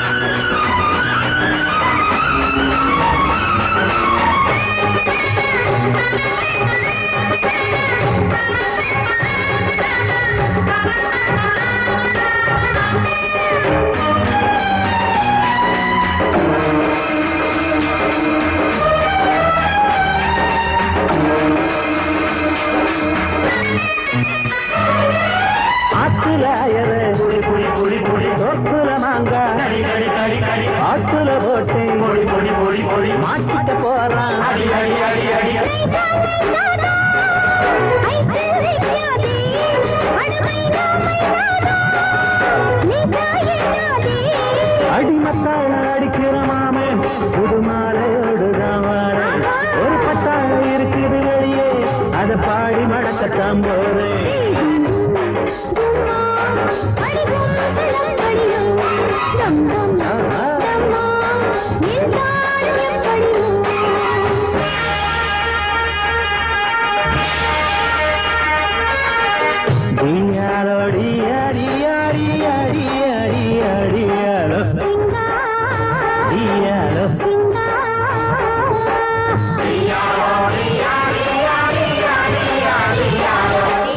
ஆத்துல அயல புளி புளி புளி புளி தோப்புல மாங்கா கடி கடி கடி கடி ஆத்துல போட்டு பொடி பொடி பொடி பொடி மாட்டிட்ட போறான் அடி அடி அடி அடி அடிமத்தாள் அடிக்கிற மாமே புது மாலையோடுதான் வாரேன் ஒரு பட்டாளம் இருக்குது வெளியே அதை பாடி மடக்கத்தான் போறேன் டியாலோ டியாடி அடி அடி அடி அடியாலோ டியாலோ டியாலோ டியாடி அடி அடி அடியாலோ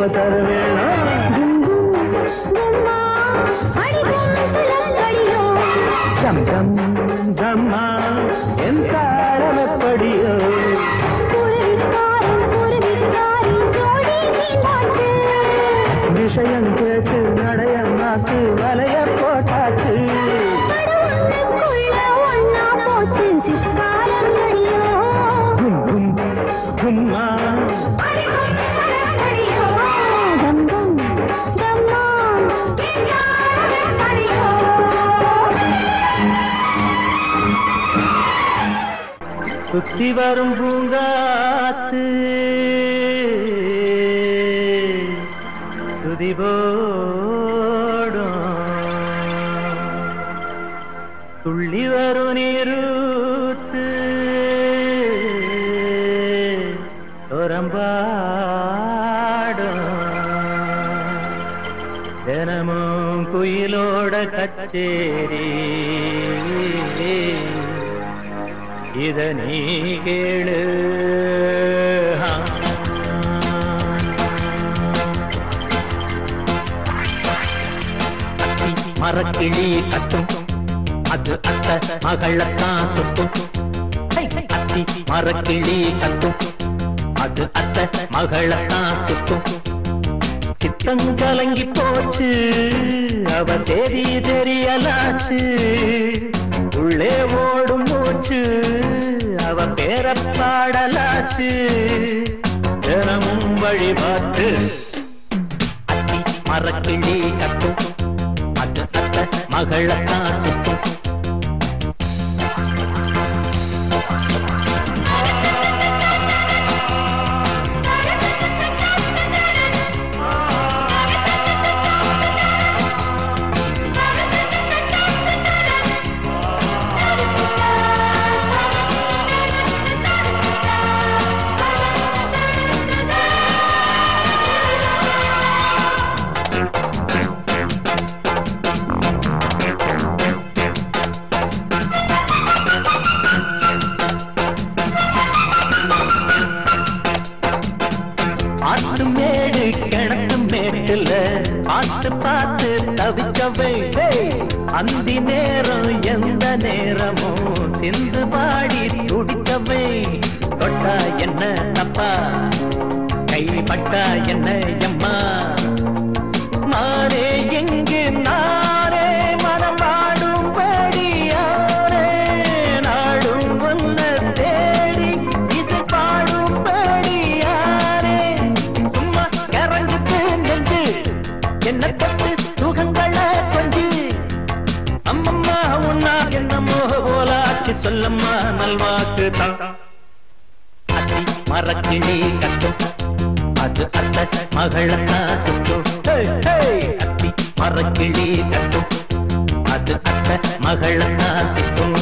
எப்ப தர வேணும் ஜம் ஜம் ஜம்மா என் தாளம் எப்படியோ விஷயம் கேட்டு நடையம் நாக்கு வலைய போட்டாச்சு கும்மா சுத்தி வரும் பூங்காத்து துதி போடும் துள்ளி வரும் நீரூத்து சொரம்பாடும் தினமும் குயிலோட கச்சேரி இத நீ கேளு மரக்கிளி கட்டும் அது அத்த மகளத்தான் சுட்டும் அத்தி மரக்கிளி கட்டும் அது அத்த மகளத்தான் சுட்டும் சித்தம் கலங்கி போச்சு அவ சேரி தெரியலாச்சு உள்ளே ஓடும் மூச்சு அவ பேர பாடலாச்சு தினமும் வழிபாட்டு அத்தி மரக்கிளி கட்டும் அது அத்த மகளத்தான் சுட்டும் ஆட்டு மேடு கிணத்து மேட்டுல பார்த்து பார்த்து தவிச்சவை அந்தி நேரம் எந்த நேரமும் சிந்து பாடி துடிச்சவை தொட்டா என்ன தப்பா கைப்பட்டா என்ன எம்மா மாறே எங்கு நாரே மனம் வாடும்படி யாரே நாடும் ஒன்ன தேடி இசை பாடும்படி யாரே சும்மா கரஞ்சுக்கு நெஞ்சு என்ன பட்டு சுகங்களை கொஞ்சு அம்மம்மா உன்னா என்னமோ போலாச்சு சொல்லம்மா நல்வாக்கு தான் அத்தி மரக்கிளி கட்டும் அது அத்த மகளத்தா சுட்டும் அத்தி மரக்கிளி கட்டும் அது அத்த மகளத்தா சுட்டும்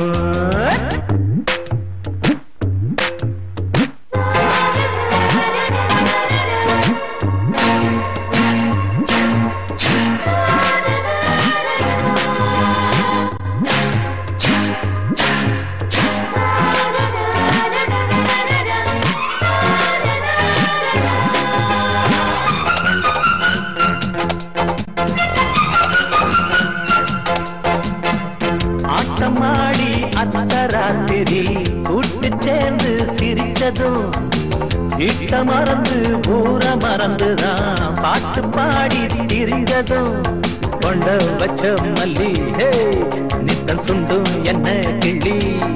ஆட்டமாடி அத்தராத்திரி கூட்டு சேர்ந்து சிரிச்சதும் இட்ட மறந்து ஊர மறந்துதான் பாட்டு பாடி திரிந்ததும் கொண்ட வச்ச மல்லி நித்தம் சுண்டும் என்ன கிள்ளி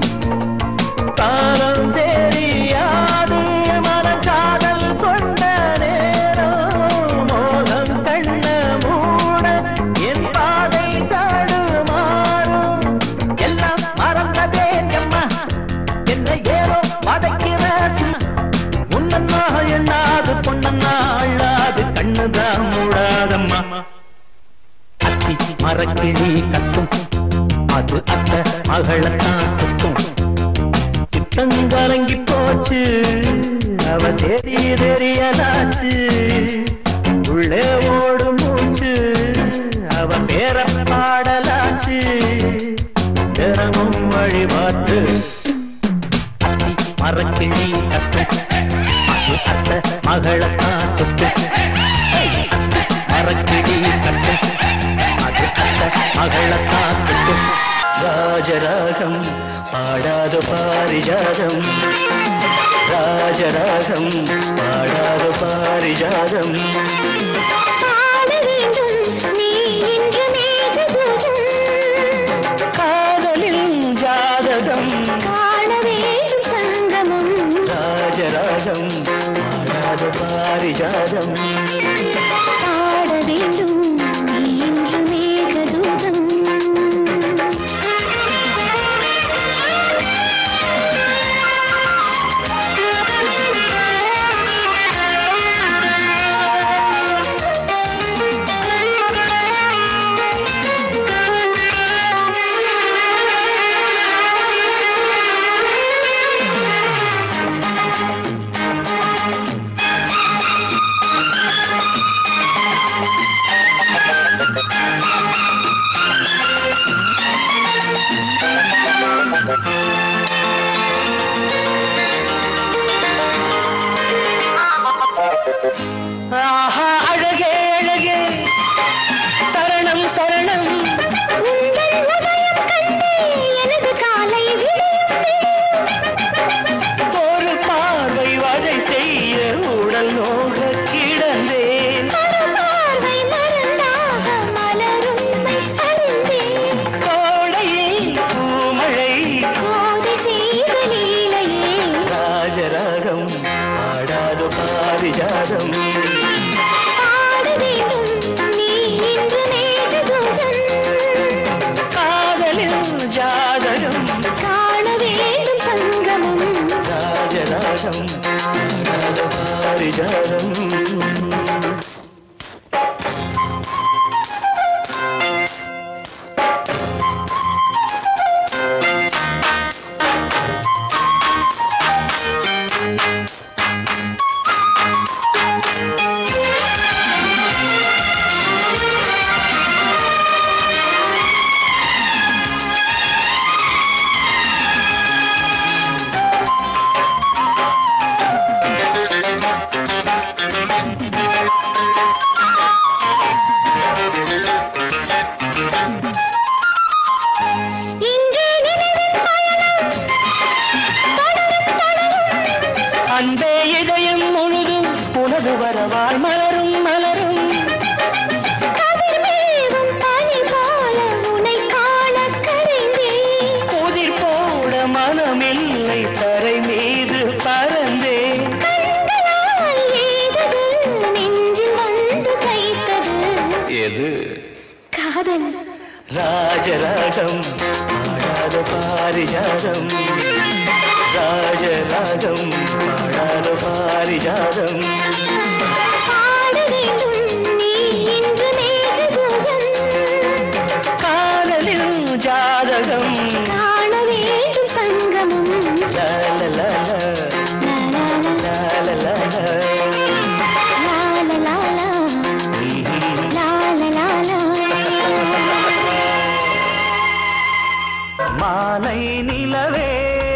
காலம் தெரியாது மனக்காதல் கொண்ட நேரம் மோகம் கண்ண மூட என் பாதை தடுமாறும் எல்லாம் மறந்ததே அம்மா என்ன ஏதோ வதைக்கிற முன்னம்மா எண்ணாது பொன்னம்மா அள்ளாது கண்ணுதான் மூடாதம்மா அத்தி மரக்கிளி கட்டும் அது அத்த மகளத்தான் சுட்டும் சித்தங்கலங்கி போச்சு அவ சேரி தெரியலாச்சு உள்ளே ஓடும் மூச்சு அவ பேர பாடலாச்சு தினமும் வழிபாட்டு அத்தி மரக்கிளி கட்டும் அது அத்த மகளத்தான் சுட்டும் பாடாத பாரிஜாதம் ராஜராகம் பாடாத பாரிஜாதம் பாட வேண்டும் நீ இன்று மேகதூதம் காதலில் ஜாதகம் காண வேண்டும் சங்கமம் ராஜராகம் பாடாத பாரிஜாதம் பாட வேண்டும் நீ இன்று மேகதூதம் ஆஹா அழகே அழகே சரணம் சரணம் உங்கள் உதயம் கண்டே எனது காலை விடியும் ஒரு பார்வை வதை செய்ய உடல் நோக கிடந்தேன் பார்வை மறந்தாக மலருண்மை அறிந்தேன் கோடையில் பூமழை கோதை செய்த லீலையே ராஜராகம் பாடாத பாரிஜாதம் பாட வேண்டும் நீ இன்று மேகதூதம் காதலில் ஜாதகம் காண வேண்டும் சங்கமம் ராஜராகம் பாடாத பாரிஜாதம் இங்கே நினைவின் பயணம் தொடரும் தொடரும் அன்பே இதயம் முழுதும் உனது வரவால் மலரும் மலரும் கதிர் மேவும் பனி போல உன்னை காண கரைந்தேன் உதிர் போட மனமில்லை தரை மீது பறந்தே கண்களால் ஏதது நெஞ்சில் வந்து தைத்தது எது காதல் ராஜராகம் பாடாத பாரிஜாதம் ராஜராகம் பாடாத பாரிஜாதம் பாட வேண்டும் நீ இன்று மேகதூதம் காதலில் ஜாதகம் காண வேண்டும் சங்கமம் லாலலா, லா லா லா லாலலா. லா லா லா லா லா லா லா லா மாலை நிலவே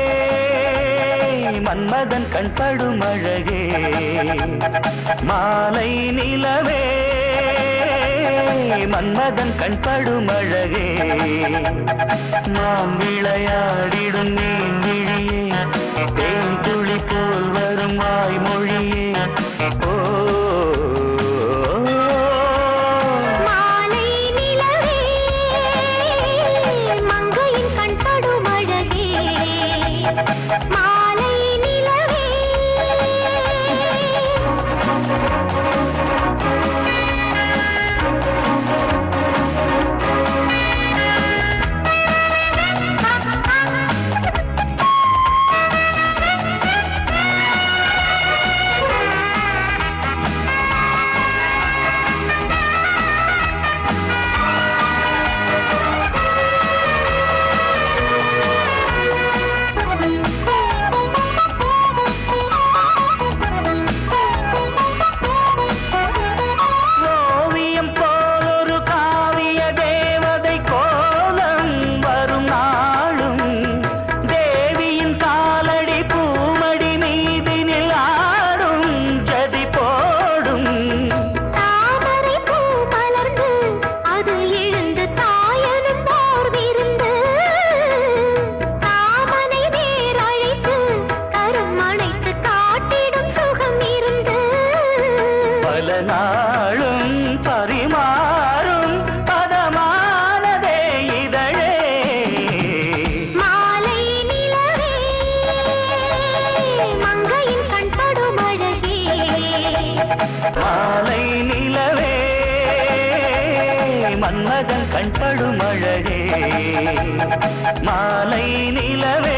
மன்மதன் கண்படும் அழகே மாலை நிலவே மன்மதன் கண்படும் அழகே நாம் விளையாடிடும் நீந்திழியே தேன் துளி போல் வரும் வாய்மொழியே ஓ மாலை நிலவே மங்கையின் கண்படும் அழகே மாலை நிலவே மன்மகன் கண்படும் அழகே மாலை நிலவே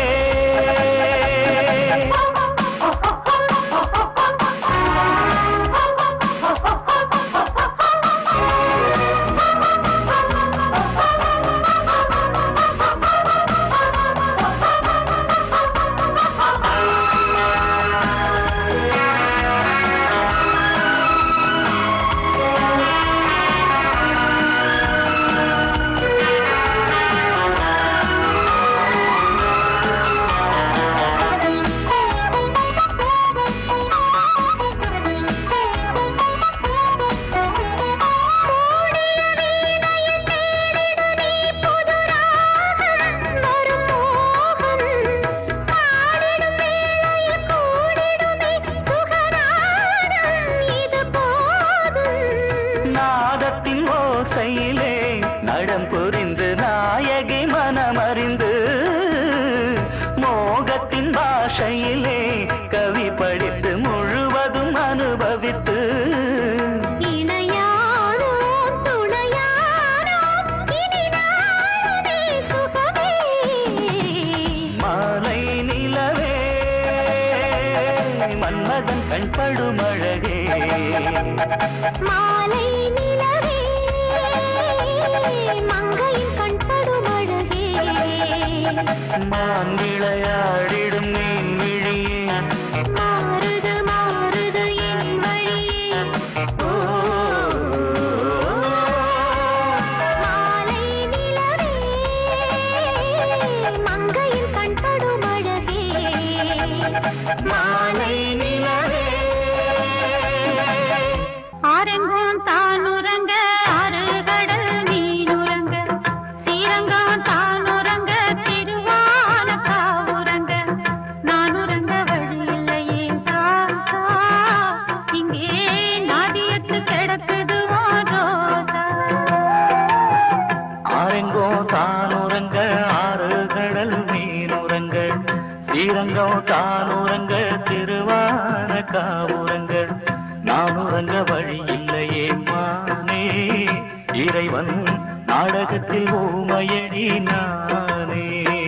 நடம் புரிந்து நாயகி மனமறிந்து மோகத்தின் பாஷையிலே கவி படித்து முழுவதும் அனுபவித்து மாலை நிலவே மன்மதன் கண்படும் அழகே மாலை நிலவே மங்கையின் கண்படும் அழகே மான் விளையாடிடும் நீன் விழியே மாறுது மாறுது என் வழியே மாலை நிலவே மங்கையின் கண்படும் அழகே மாலை நிலவே ஆரெங்கும் தான் உறங்க ஆறு கடல் நீர் உறங்க சீரங்கம் தான் உறங்க திருவான காவுறங்க நான் உறங்க வழி இல்லையே தாசா இங்கே நாதியத்து கிடக்குது ரோசா ஆரெங்கோ தான் உறங்க ஆறு கடல் நீர் உறங்க சீரங்கம் தான் உறங்க திருவான காவுறங்க நான் உறங்க வழி இல்லையே மானே இறைவன் நாடகத்தில் ஊமையடி நானே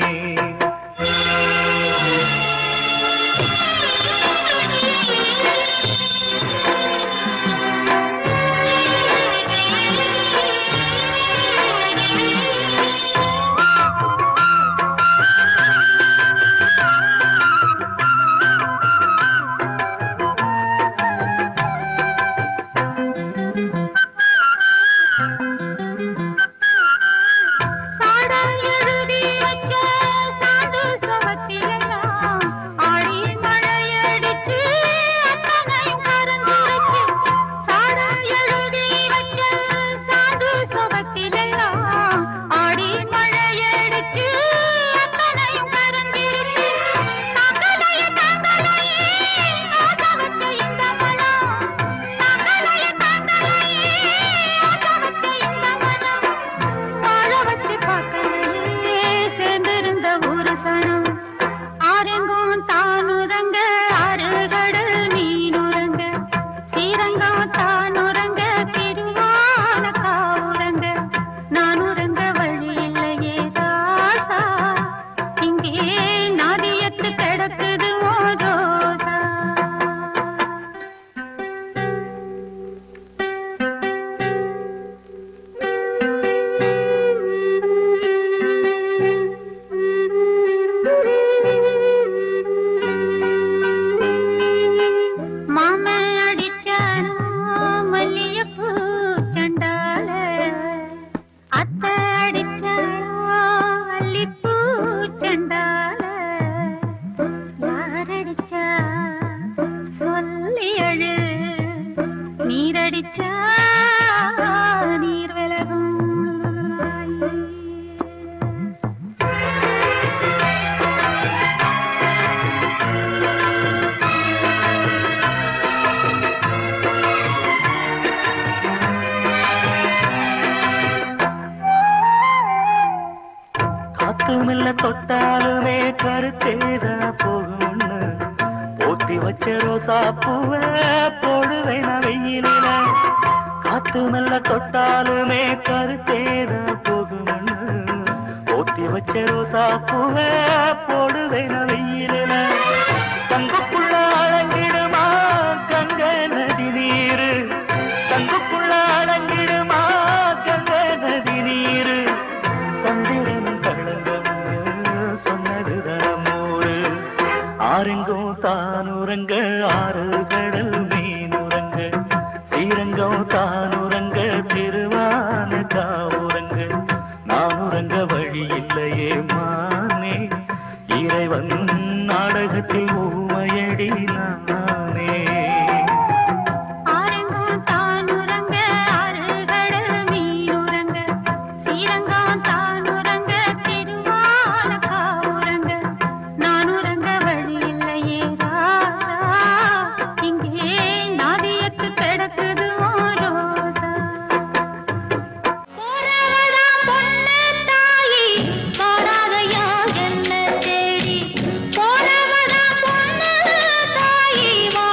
காத்துமில்ல தொட்டாலுமே கருத்தேதா போகும்னு போத்தி வச்ச ரோசா பூவ போடுவேன் வெயிலில காத்து காத்து மெல்ல தொட்டாலுமே கருத்தேத போகுமண்ணு போத்தி வச்ச ரோசா பூவே போடுவேன வெயிலில சங்குக்குள்ள அடங்கிடுமா கங்க நதி நீரு சங்குக்குள்ள அடங்கிடுமா கங்க நதி நீரு சந்திரன் களங்கம்னு சொன்னதுதான் மூரு ஆரெங்கும் தானுரங்க ஆறு கடல் மீனுரங்க ஸ்ரீரங்கம் தானுரங்க திருவான காவுரங்க நானுரங்க வழி இல்லையே மானே இறைவன் நாடகத்தில் ஊமையடி நானே போறவதா பொண்ணு தாயி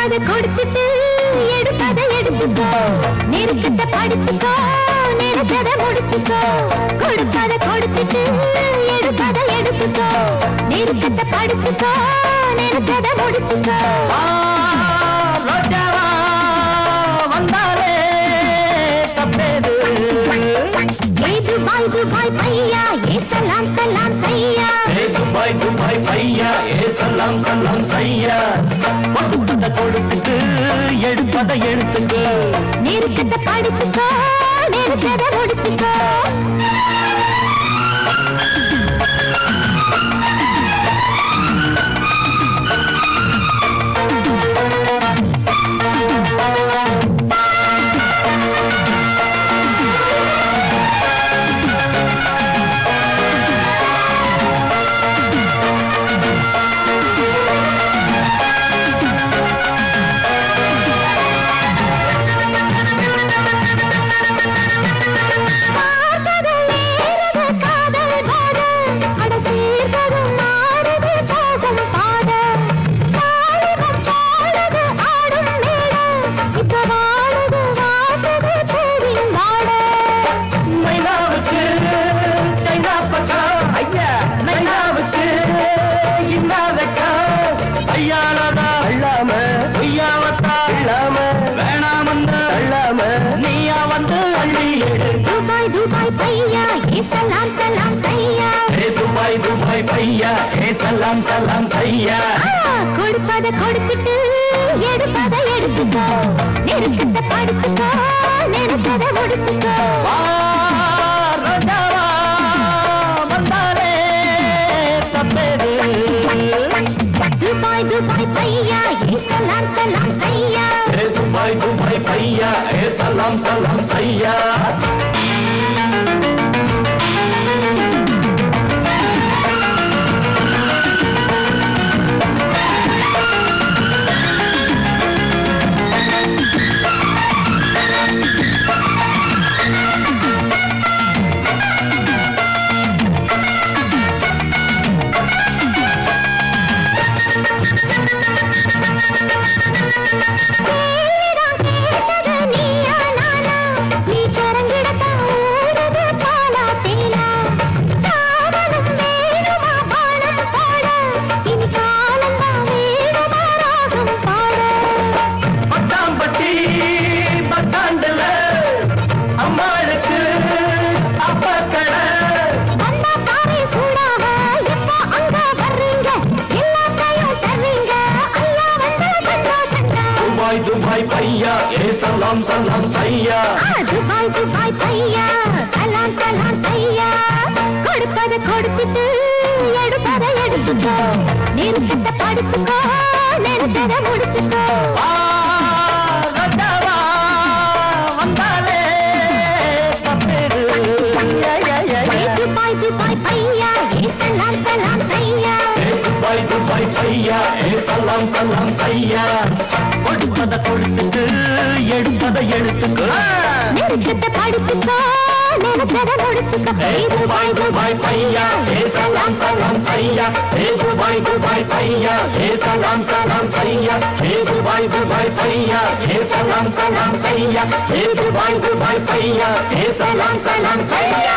கொடுப்பதை கொடுத்துட்டு எடுப்பதை எடுத்துக்கோ நெருக்கத்தை படிச்சுக்கோ நினைச்சதை முடிச்சுக்கோ கொடுப்பதை கொடுத்துட்டு எடுப்பதை எடுத்துக்கோ நெருக்கத்தை படிச்சுக்கோ நினைச்சதை முடிச்சுக்கோ வந்தாலே தப்பேது துபாய் துபாய் பையா ஏ சலாம் சலாம் சையா துபாய் துபாய் பையா ஏ சலாம் சலாம் சையா கொடுப்பதை கொடுத்துட்டு எடுப்பதை எடுத்துட்டு நெருக்கத்தை படிச்சுக்கோ நெருக்கத்தை முடிச்சுக்கோ சலாம் சலாம் சையா கொடுப்பதை கொடுத்துட்டு எடுப்பதை எடுத்துக்கோ நெருக்கத்தை படிச்சுக்கோ நினைச்சதை முடிச்சுக்கோ வந்தாலே தப்பேது துபாய் துபாய் பையா ஏ சலாம் சலாம் சையா துபாய் துபாய் பையா ஏ சலாம் சலாம் சையா சலாம் சலாம் சையா துபாய் துபாய் பையா சலாம் சலாம் சையா கொடுப்பதை கொடுத்துட்டு எடுப்பதை எடுத்துக்கோ நெருக்கத்தை படிச்சுக்கோ நினைச்சதை முடிச்சுக்கோ வந்தாலே தப்பேது துபாய் துபாய் பையா ஏ சலாம் சலாம் சையா துபாய் துபாய் பையா ஏ சலாம் சலாம் சையா கொடுப்பதை கொடுத்துட்டு எடுப்பதை எடுத்துக்கோ நெருக்கத்தை படிச்சுக்கோ நினைச்சதை முடிச்சுக்கோ துபாய் துபாய் பையா ஏ சலாம் சலாம் சையா துபாய் துபாய் பையா ஏ சலாம் சலாம் சையா துபாய் துபாய் பையா ஏ சலாம் சலாம் சையா துபாய் துபாய் பையா ஏ சலாம் சலாம் சையா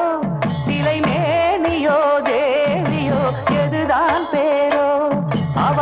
அவள்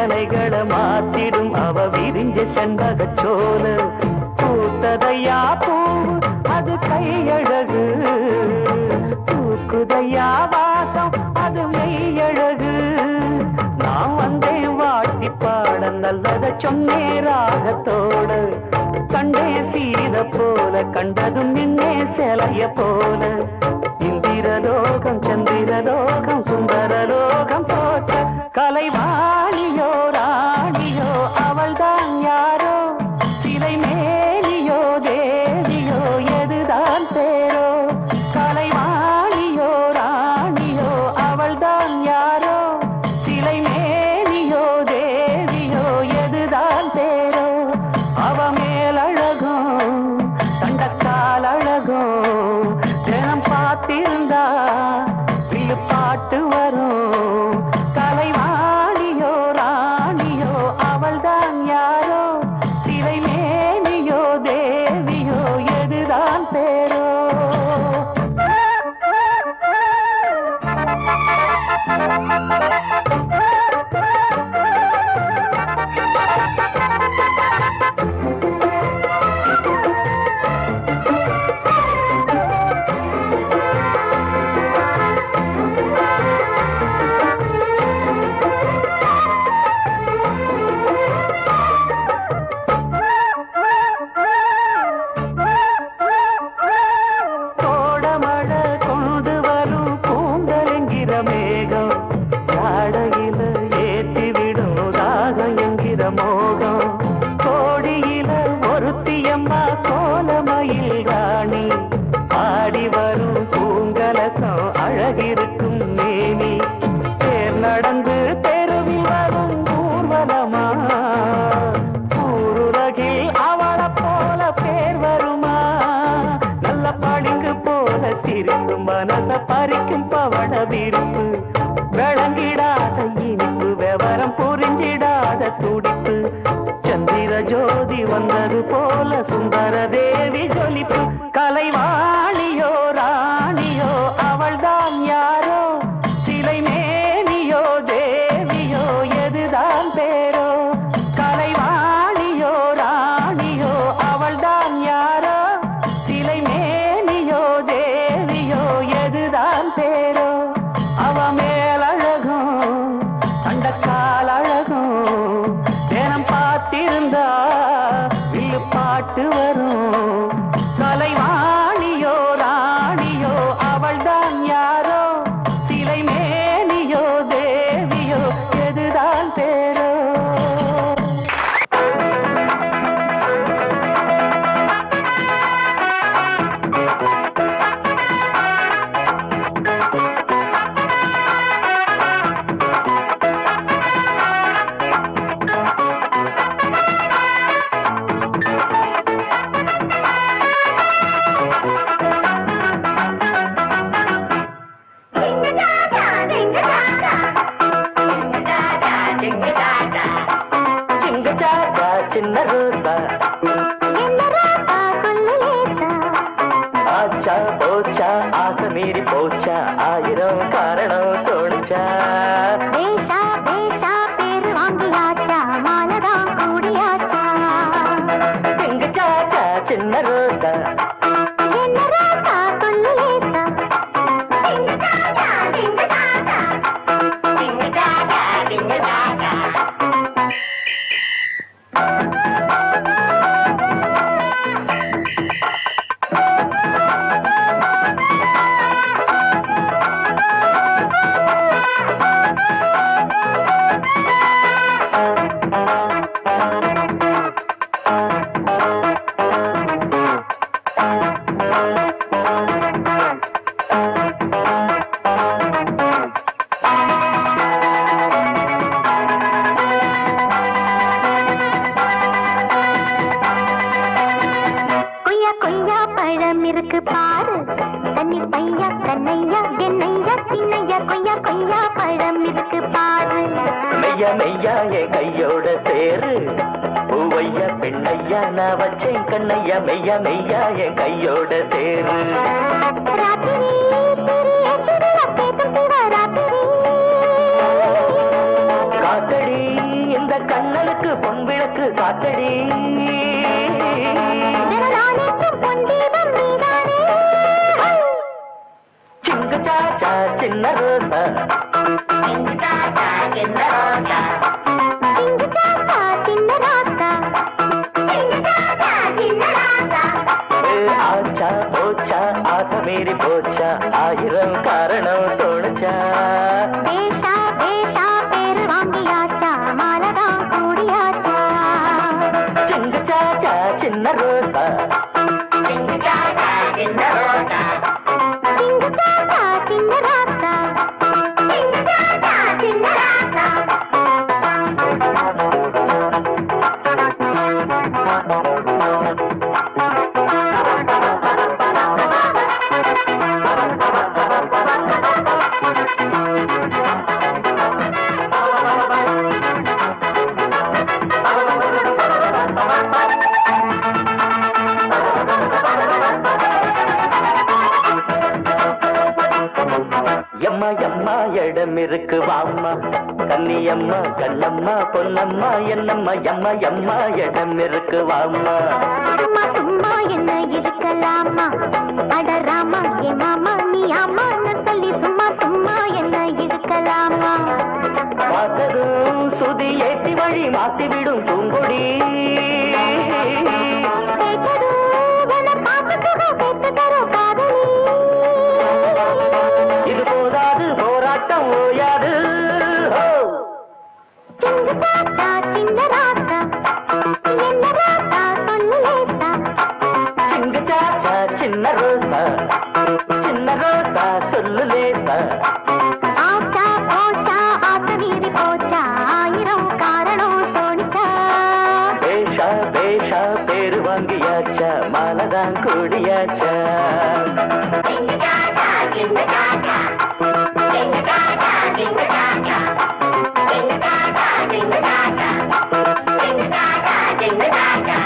வேதனைகளை மாத்திடும் அவ விரிஞ்ச செண்பகச் சோல பூத்ததையா பூ அது கையழகு தூக்குதையா வாசம் அது மெய்யழகு நான் வந்தேன் வாட்டி பாட நல்லத சொன்னே ராகத்தோடு கண்டே சீத போல கண்டதும் நின்னே சிலைய போல இந்திரலோகம் சந்திரலோகம் சுந்தரலோகம் போட்ட கலைவாணியோ ராணியோ அவள்தான் யாரோ சிலை மேலியோ தேவியோ எதுதான் பேரோ கலைவாணியோ ராணியோ அவள்தான் யாரோ சிலை மேலியோ தேவியோ எதுதான் பேரோ அவ மேலழகோ தண்டக்கால் அழகோ தினம் பார்த்திருந்தா வில்லு பாட்டு வரும் கலைவாணியோ ராணியோ அவள்தான் யாரோ சிலை மேனியோ தேவியோ எதுதான் பேரோ பறிக்கும் பவள விருப்பு விளங்கிடாத இனிப்பு விவரம் புரிஞ்சிடாத துடிப்பு சந்திர ஜோதி வந்தது போல சுந்தர தேவி ஜொலிப்பு கலைவாணியோ ராணியோ அவள்தான் யாரோ சிலை மேனியோ தேவியோ எதுதான் பேரோ கலைவாணியோ ராணியோ அவள்தான் யாரோ சிலை மேனியோ தேவியோ எதுதான் பேரோ அவ மேலழகோ அண்டக்கால் அழகோ தினம் பார்த்திருந்தா வில்லு பாட்டு வரும் கலைவாணியோ ராணியோ அவள்தான் யாரோ சிலை மேனியோ தேவியோ எதுதான் பேரோ சின்ன ரோசா ஆச்சா போச்சா ஆசை மீறி போச்சா ஆயிரம் காரணம் தோணுச்சா பேஷா பேஷா பேரு வாங்கியாச்சா மாலதான் கூடியாச்சா எங்க சாச்சா சின்ன ரோசா என்ன ராசா சொல்லு லேசா டிங்கு டாடா டிங்கு டாடா டிங்கு டாடா டிங்கு டாடா இருக்கு பாரு தண்ணி பையா கண்ணையா என்னையா சின்னையா கொய்யா கொய்யா பழம் இருக்கு பாரு மெய்யா மெய்யா என் கையோட சேரு பூவையா பெண்ணையா நான் வச்சேன் கண்ணையா மெய்யா மெய்யா என் கையோட சேரு ராத்திரி தெரிய தெரிய பேசும் சிவ ராத்திரி காத்தடி இந்த கண்ணனுக்கு பொன் விளக்கு காத்தடி சிங்கு சாச்சா சின்ன ரோசா சிங்கு சாச்சா சின்ன ரோசா சிங்கு சாச்சா சின்ன ரோசா சிங்கு சாச்சா சின்ன ரோசா ஆச்சா போச்சா ஆசை மீறி போச்சா ஆயிரம் காரணம் தோணுச்சா பேஷா பேஷா பேரு வாங்கியாச்சா மாலதான் கூடியாச்சா சிங்கு சாச்சா சின்ன ரோசா சிங்கு சாச்சா சின்ன ரோசா சிங்கு சாச்சா சின்ன ரோசா சிங்கு சாச்சா சின்ன ரோசா எம்மா எம்மா இடம் இருக்கு வாம்மா கன்னியம்மா கண்ணம்மா பொன்னம்மா என்னம்மா எம்மா எம்மா இடம் இருக்கு வாம்மா சும்மா சும்மா என்ன இருக்கலாமா அடராமா ஏ மாமா நீ ஆமான்னு சொல்லி சும்மா சும்மா என்ன இருக்கலாமா பார்த்ததும் சுதி ஏற்றி வழி மாத்திவிடும் பூங்கொடி இது போதாது போராட்டம் ஓயாது சிங்கு சாச்சா சின்ன ராசா என்ன ராசா சொல்லு லேசா சிங்கு சாச்சா சின்ன ரோசா சின்ன ரோசா சொல்லு லேசா ஆச்சா போச்சா ஆசை மீறி போச்சா ஆயிரம் காரணம் தோணிச்சா பேஷா பேஷா பேரு வாங்கியாச்சா மாலதான் கூடியாச்சா சிங்கு சாச்சா சின்ன சாச்சா சிங்கு சாச்சா சின்ன சாச்சா சிங்கு சாச்சா சின்ன சாச்சா சிங்கு சாச்சா சின்ன சாச்சா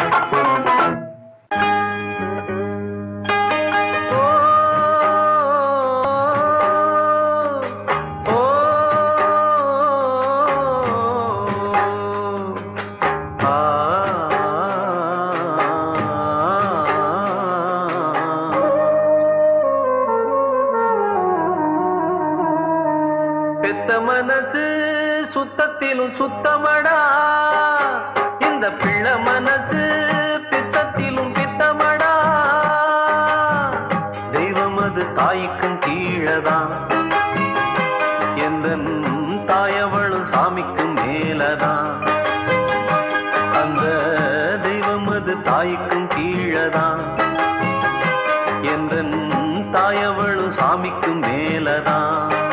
மனசு சுத்தத்திலும் சுத்தமடா இந்த பிள்ளை மனசு பித்தத்திலும் பித்தமடா தெய்வம் அது தாய்க்கும் கீழதான் எந்த தாயவளும் சாமிக்கும் மேலதான் அந்த தெய்வம் அது தாய்க்கும் கீழதான் எந்த தாயவளும் சாமிக்கும் மேலதான்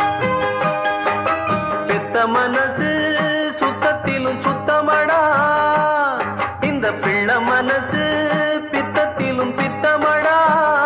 மனசு சுத்தத்திலும் சுத்தமடா இந்த பிள்ளை மனசு பித்தத்திலும் பித்தமடா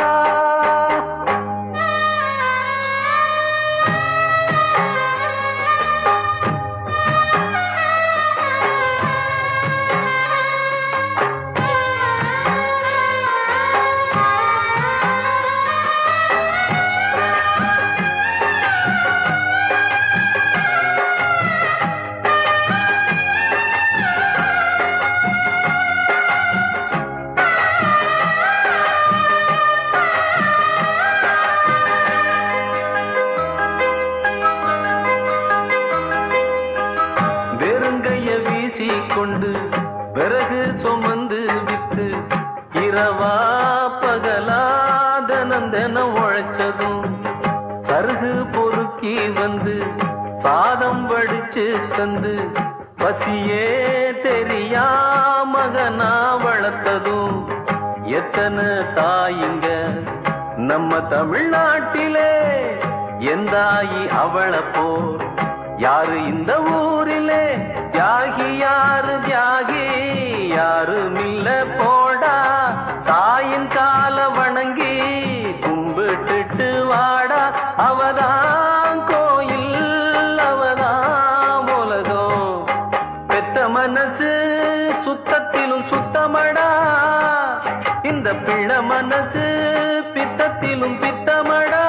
கொண்டு விறகு சுமந்து வித்து இரவா பகலா தனந்தன உழைச்சதும் சருகு பொறுக்கி வந்து சாதம் வடிச்சு தந்து பசியே தெரியா மகனா வளர்த்ததும் எத்தனை தாயிங்க நம்ம தமிழ்நாட்டிலே எந்தாயி அவளை போர் யாரு இந்த ஊரிலே தியாகி யாரு தியாகி யாரும் இல்ல போடா தாயின் கால வணங்கி கும்பிட்டுட்டு வாடா அவதான் கோயில் அவதான் உலகம் பெத்த மனசு சுத்தத்திலும் சுத்தமடா இந்த பிள்ளை மனசு பித்தத்திலும் பித்தமடா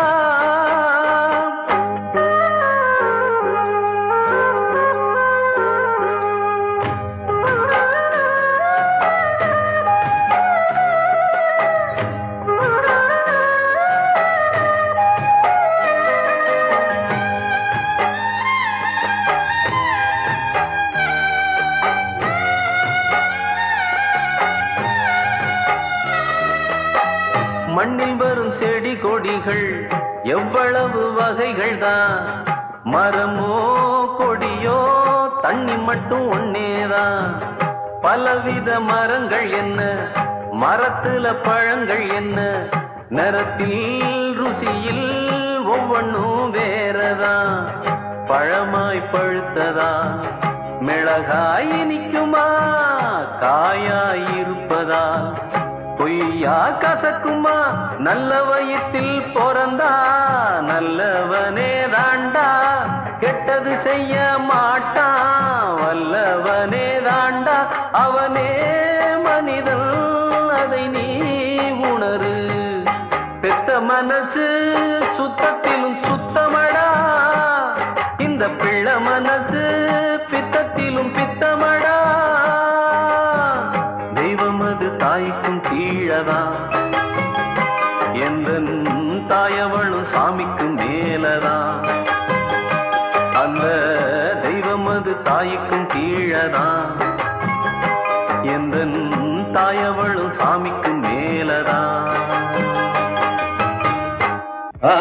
கொடிகள் எவ்வளவு வகைகள் தான், மரமோ கொடியோ தண்ணி மட்டும் ஒன்னேதான். பலவித மரங்கள் என்ன, மரத்துல பழங்கள் என்ன, நிறத்தில் ருசியில் ஒவ்வொன்றும் வேறதான். பழமாய் பழுத்ததா, மிளகாய் இனிக்குமா, காயாய் இருப்பதா, பொய்யா கசக்குமா, நல்ல வயிற்றில் பிறந்தா நல்லவனே தாண்டா, கெட்டது செய்ய மாட்டான் வல்லவனே தாண்டா, அவனே மனிதன் அதை நீ உணரு. பெத்த மனசு சுத்தத்திலும் சுத்தமடா, இந்த பிள்ளை மனசு பித்தத்திலும் பித்தமடா. தெய்வம் அது தாய்க்கும் கீழதான், எந்த தாயவளும் சாமிக்கும் மேலதான். அந்த தெய்வம் அது தாய்க்கும் கீழதான், எந்த தாயவளும் சாமிக்கும் மேலதான். ஆ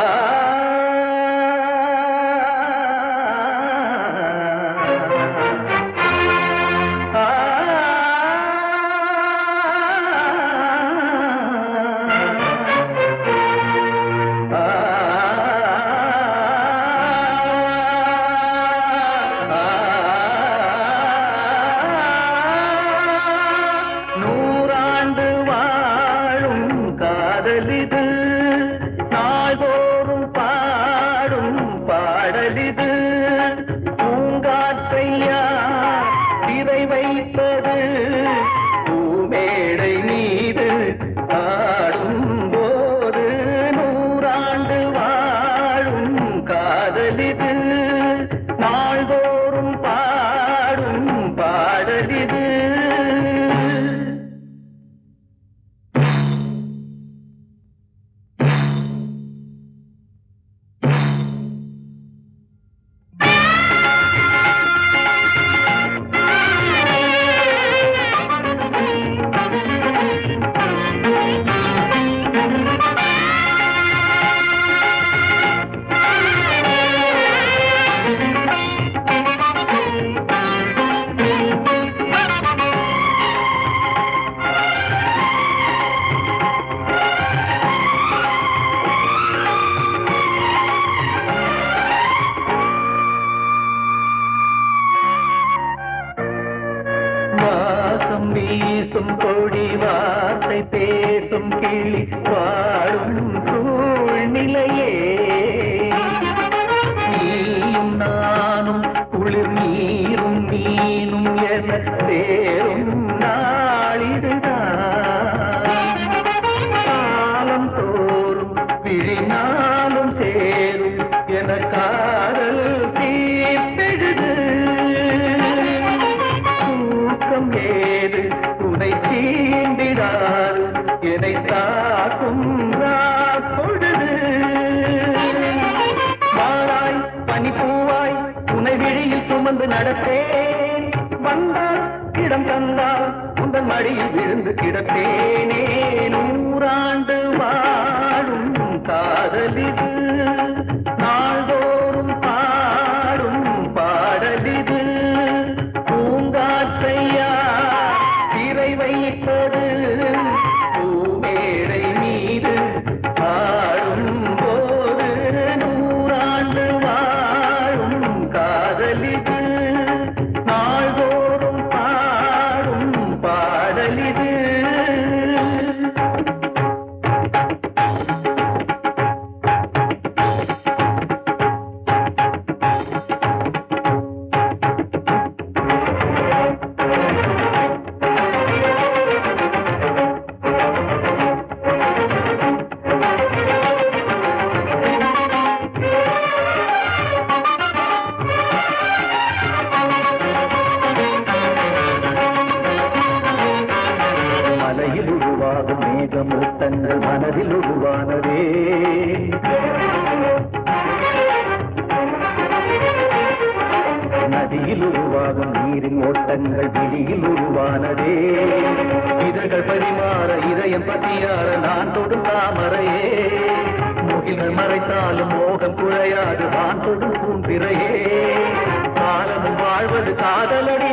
இதழ்கள் பரிமாற இதயம் பத்தியார நான் தொடும் தாமரையே முகில்கள் மறைத்தாலும் மோகம் குழையாது வான் தொடும் பூந்திரையே காலமும் வாழ்வது காதலடி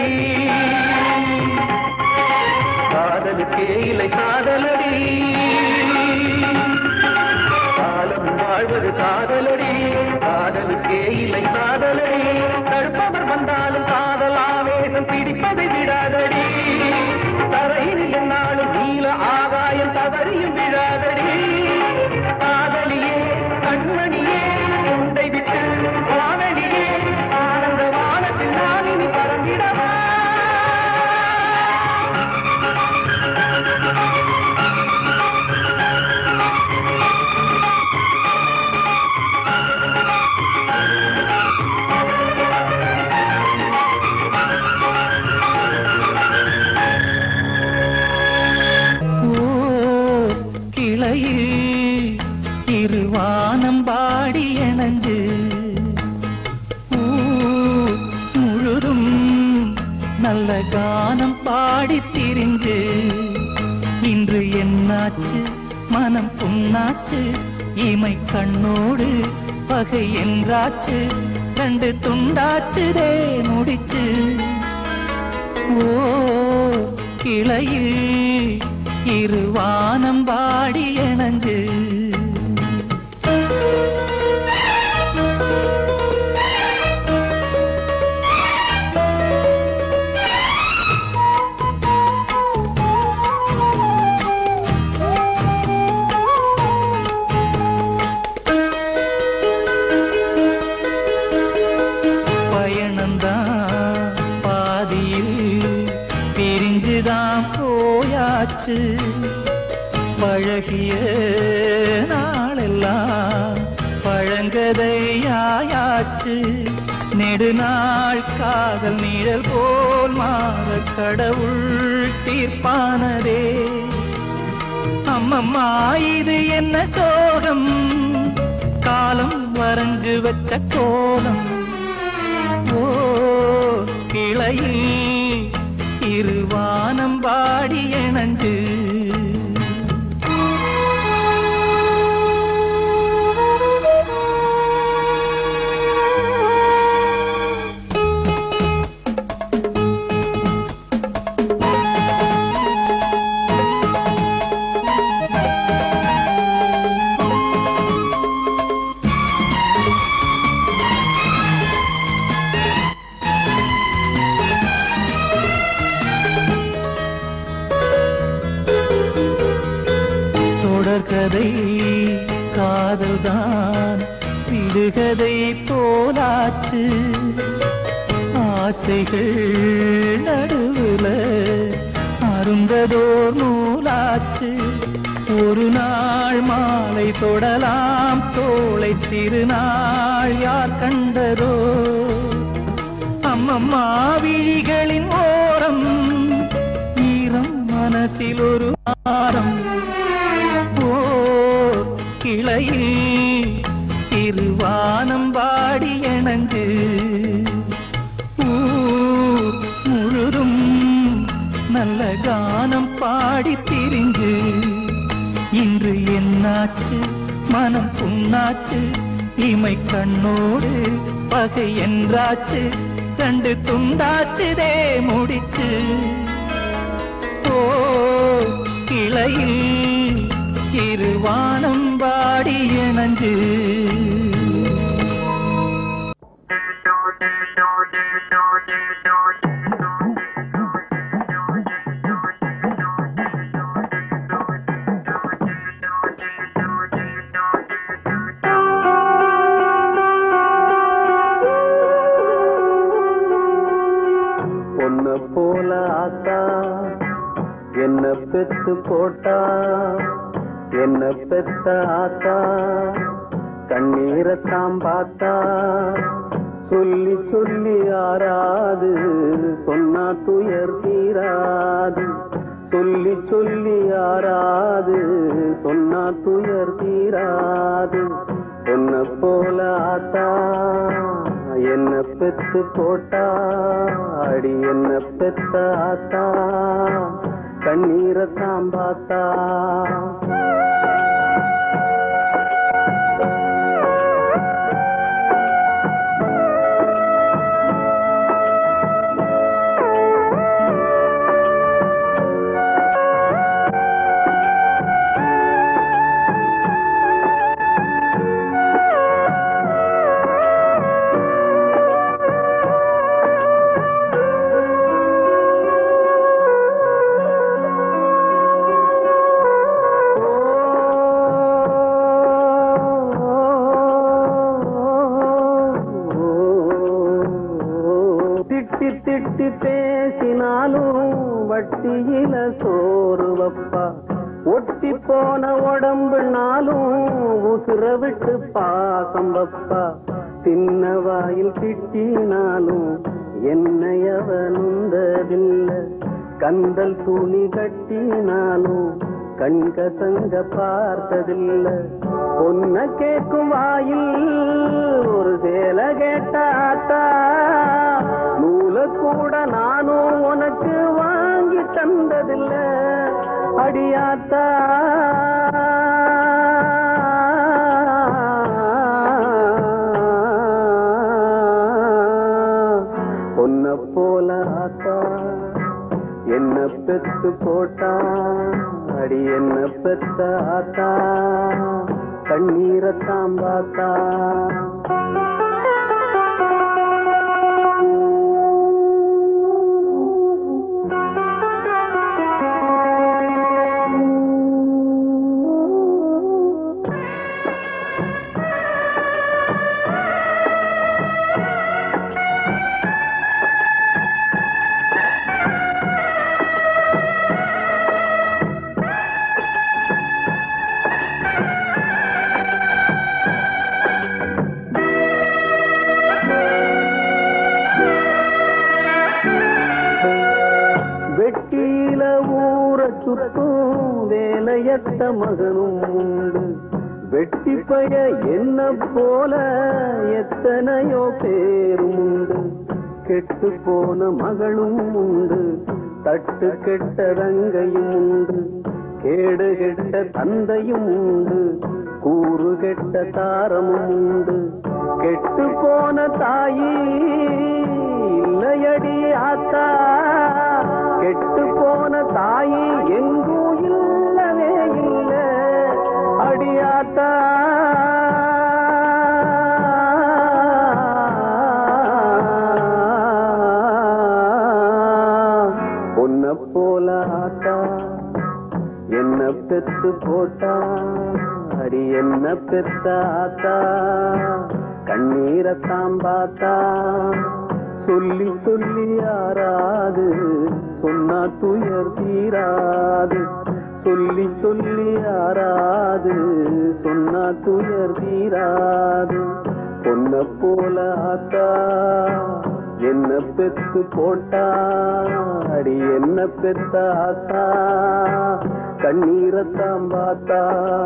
காதலுக்கே இல்லை காதலடி காலமும் வாழ்வது காதலடி காதலுக்கே இல்லை காதலடி தடுப்பவர் வந்தாலும் காதல் ஆவேசம் பிடிப்பதை விடாதடி தரையில் என்னாலும் நீல ஆகாயம் தவறியும் விடாதடி காதலியே கண்மணியே உண்டை விட்டு வானடியே ஆனந்த வானத்தில் நான் இனி பறந்திடவா திருவானம் பாடி இணைஞ்சு முழுதும் நல்ல கானம் பாடி திரிஞ்சு இன்று என்னாச்சு மனம் புண்ணாச்சு இமை கண்ணோடு பகை என்றாச்சு ரெண்டு துண்டாச்சுதே முடிச்சு ஓ கிளையில் இருவானம் பாடி இணைஞ்சு பழகிய நாளெல்லாம் பழங்கதையாயாச்சு நெடுநாள் காதல் நிழல் போல் மாற கடவுள் தீர்ப்பானதே அம்மம்மா இது என்ன சோகம் காலம் வரைஞ்சு வச்ச கோலம் ஓ கிளையில் இருவானம் பாடி இணைஞ்சு கதை காதல்தான் விடுகதை போலாச்சு ஆசைகள் நடுவுல அருந்ததோர் நூலாச்சு ஒரு நாள் மாலை தொடலாம் தோளை திருநாள் யார் கண்டதோ அம்மம்மா விழிகளின் ஓரம் ஈரம் மனசில் ஒரு ஆரம் கிளையில் திருவானம் பாடி இணைஞ்சு ஊர் முழுதும் நல்ல கானம் பாடி திரிஞ்சு இன்று என்னாச்சு மனம் புண்ணாச்சு இமை கண்ணோடு பகை என்றாச்சு ரெண்டு துண்டாச்சுதே முடிச்சு ஓ கிளையில் இருவானம் பாடி இணைஞ்சு பொன்ன போல ஆத்தா என்ன பெத்து போட்டா என்ன பெத்த ஆத்தா கண்ணீரத்தாம் பார்த்தா சொல்லி சொல்லி ஆறாது சொன்னா துயர் தீராது சொல்லி சொல்லி ஆறாது சொன்னா துயர் தீராது பொன்ன போல ஆத்தா என்ன பெத்து போட்டா அடி என்ன பெத்த ஆத்தா கண்ணீரத்தாம் பார்த்தா திட்டி திட்டி பேசினாலும் வட்டியில சோறு வப்பா. ஒட்டி போன உடம்புனாலும் உசுர விட்டு பாசம் வப்பா. சின்ன வாயில் திட்டினாலும் என்னையவனுந்ததில்லை. கந்தல் துணி கட்டினாலும் கண்கசங்க பார்த்ததில்லை. பொன்ன கேட்கும் வாயில் ஒரு சேல கேட்டாத்தா, நூல கூட நானும் உனக்கு வாங்கி தந்ததில்லை. அடியாத்தா பொன்ன போல ஆத்தா என்ன பெத்து போட்டா. அடி என்ன பெத்த ஆத்தா கண்ணீரத்தாம் பார்த்தா. வெட்டியில ஊற சுத்தும் வேலையத்த மகனும் உண்டு. வெட்டி பய என்ன போல எத்தனையோ பேரும் உண்டு. கெட்டு போன மகளும் உண்டு, தட்டு கெட்ட ரங்கையும் உண்டு. கேடு கெட்ட தந்தையும் உண்டு, கூறு கெட்ட தாரமும் உண்டு. கெட்டு போன தாயி இல்லையடி ஆத்தா, கெட்டு போன தாயி எங்கும் இல்லவே இல்லை. அடியாத்தா பொன்ன போல ஆத்தா என்ன பெத்து போட்டா. அடி என்ன பெத்த ஆத்தா கண்ணீரத்தாம் பார்த்தா. சொல்லி சொல்லி யாராது சொன்னா துயர் தீராது. சொல்லி சொல்லி யாராது சொன்னா துயர் தீராது. பொன்ன போல ஆத்தா என்ன பெத்து போட்டா. அடி என்ன பெத்த ஆத்தா கண்ணீரத்தாம் பார்த்தா.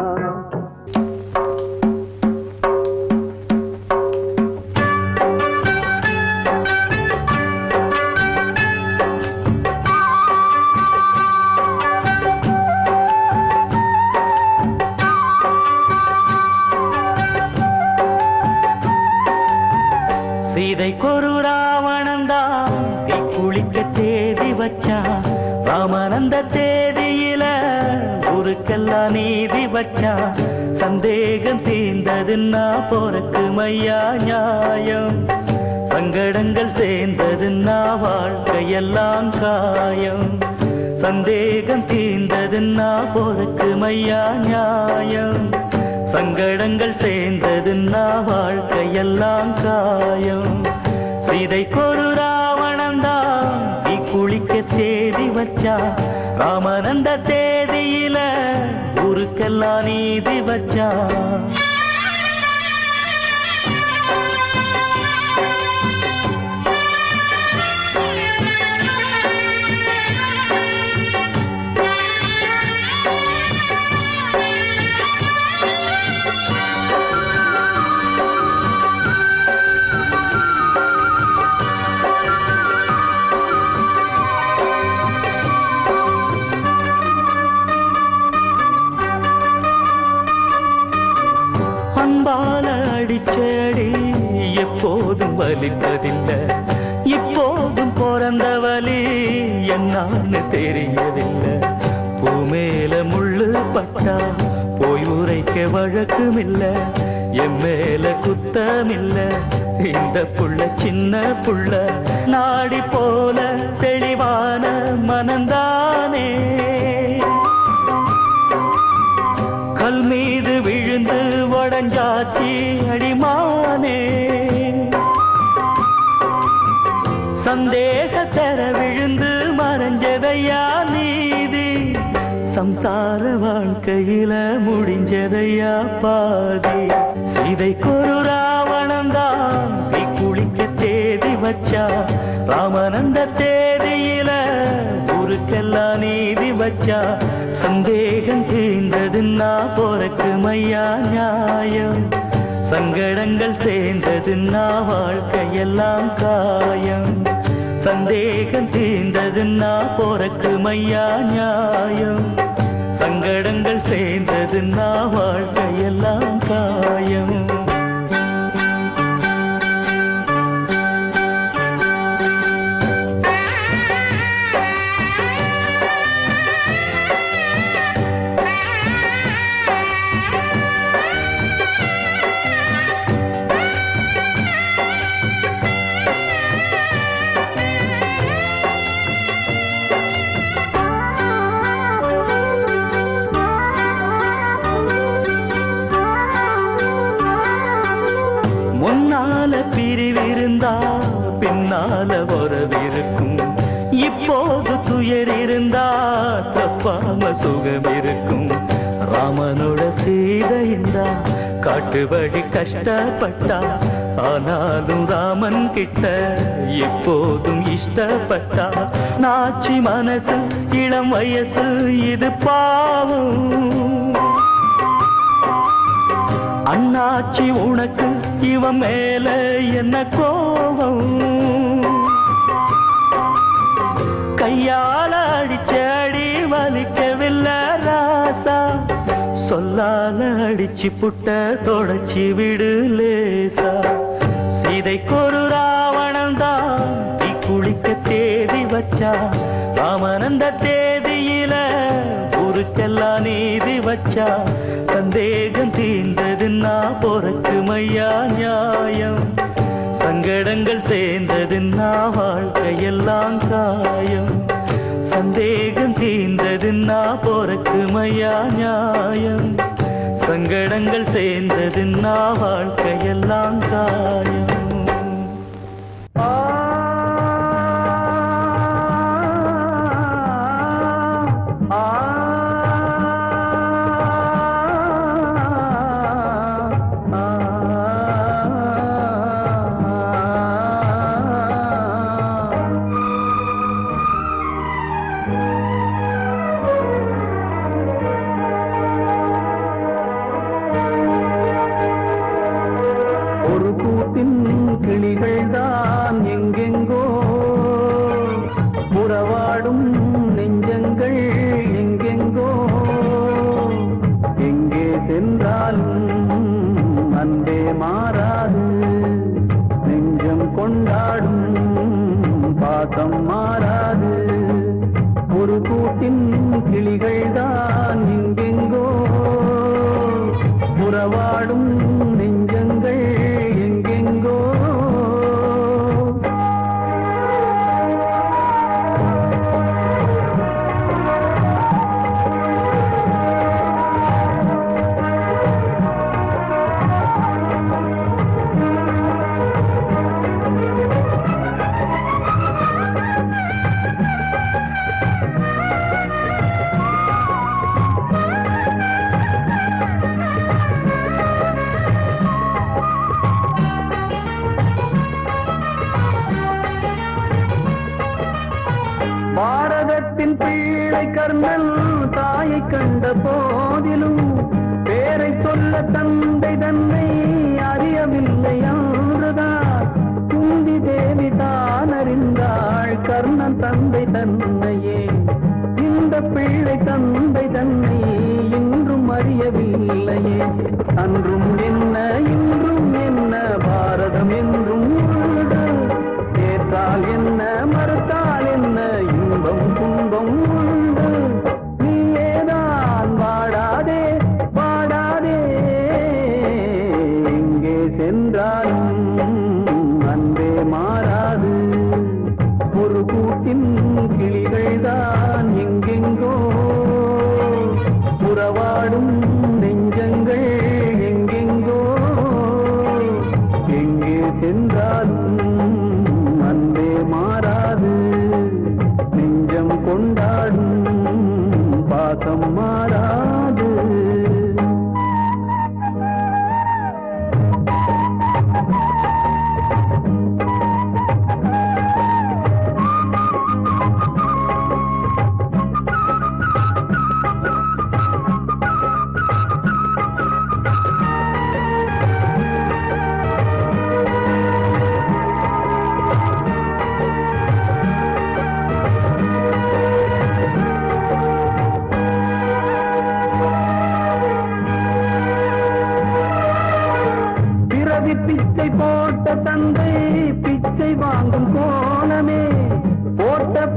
சீதைக்கொரு ராவணந்தான் தீ குளிக்க தேதி வச்சான். ராமனந்த தேதியில ஊருக்கெல்லாம் நீதி வச்சான். சந்தேகம் தீர்ந்ததுன்னா போருக்கு மையா நியாயம். சங்கடங்கள் சேர்ந்ததுன்னா வாழ்க்கையெல்லாம் காயம். சந்தேகம் தீர்ந்ததுன்னா போருக்கு மையா நியாயம். சங்கடங்கள் சேர்ந்ததுன்னா வாழ்க்கையெல்லாம் காயம். சீதைக்கொரு ராவணந்தான் தீ குளிக்க தேதி வச்சா. ராமனந்த தேதியில ஊருக்கெல்லாம் நீதி வச்சா. அன்பால அடிச்சடி எப்போதும் வலிப்பதில்லை. இப்போதும் பிறந்த வலி என்னான்னு தெரியவில்லை. பூமேல முள்ளு பட்டா போய் உரைக்க வழக்குமில்ல. என் மேல குத்தமில்ல. இந்த புள்ள சின்ன புள்ள நாடி போல தெளிவான மனந்தானே. கல் மீது விழுந்து உடஞ்சாச்சி அடிமானே. சந்தேக தர விழுந்து மறைஞ்சதையா நீதி சம்சார வாழ்க்கையில முடிஞ்சதையா பாதி சீதைக்கொரு ராவணந்தான் நீ குளிக்க தேதி வச்சா ராமனந்த தேதியில ஊருக்கெல்லாம் நீதி வச்சா சந்தேகம் தீர்ந்ததுன்னா போறக்கு மையா நியாயம் சங்கடங்கள் சேர்ந்ததுன்னா வாழ்க்கையெல்லாம் காயம் சந்தேகம் தீர்ந்ததுன்னா போறக்கு மையா நியாயம் சங்கடங்கள் சேர்ந்ததுன்னா வாழ்க்கையெல்லாம் காயம் முன்னால பிரிவிருந்தா பின்னால உறவிருக்கும் இப்போது துயர் இருந்தா தப்பாம சுகம் இருக்கும் ராமனோட சீதையின்றா காட்டுபடி கஷ்டப்பட்டா ஆனாலும் ராமன் கிட்ட எப்போதும் இஷ்டப்பட்டா நாச்சி மனசு இளம் வயசு இது பாவம் அண்ணாச்சி உனக்கு இவன் மேல என்ன கோபம் கையால அடிச்சடி வலிக்கவில்லை ராசா சொல்லால அடிச்சு புட்ட தொடச்சி விடு லேசா சீதைக்கொரு ராவணன்தான் நீ குளிக்க தேதி வச்சா ராமனந்த தேதியில ஊருக்கெல்லாம் நீதி வச்சா சந்தேகம் தீர்ந்ததுன்னா போறக்கு மையா நியாயம் சங்கடங்கள் சேர்ந்ததுன்னா வாழ்க்கையெல்லாம் காயம் சந்தேகம் தீர்ந்ததுன்னா போறக்கு மையா நியாயம் சங்கடங்கள் சேர்ந்ததுன்னா வாழ்க்கையெல்லாம் காயம் உறவாடும் நெஞ்சங்கள் எங்கெங்கோ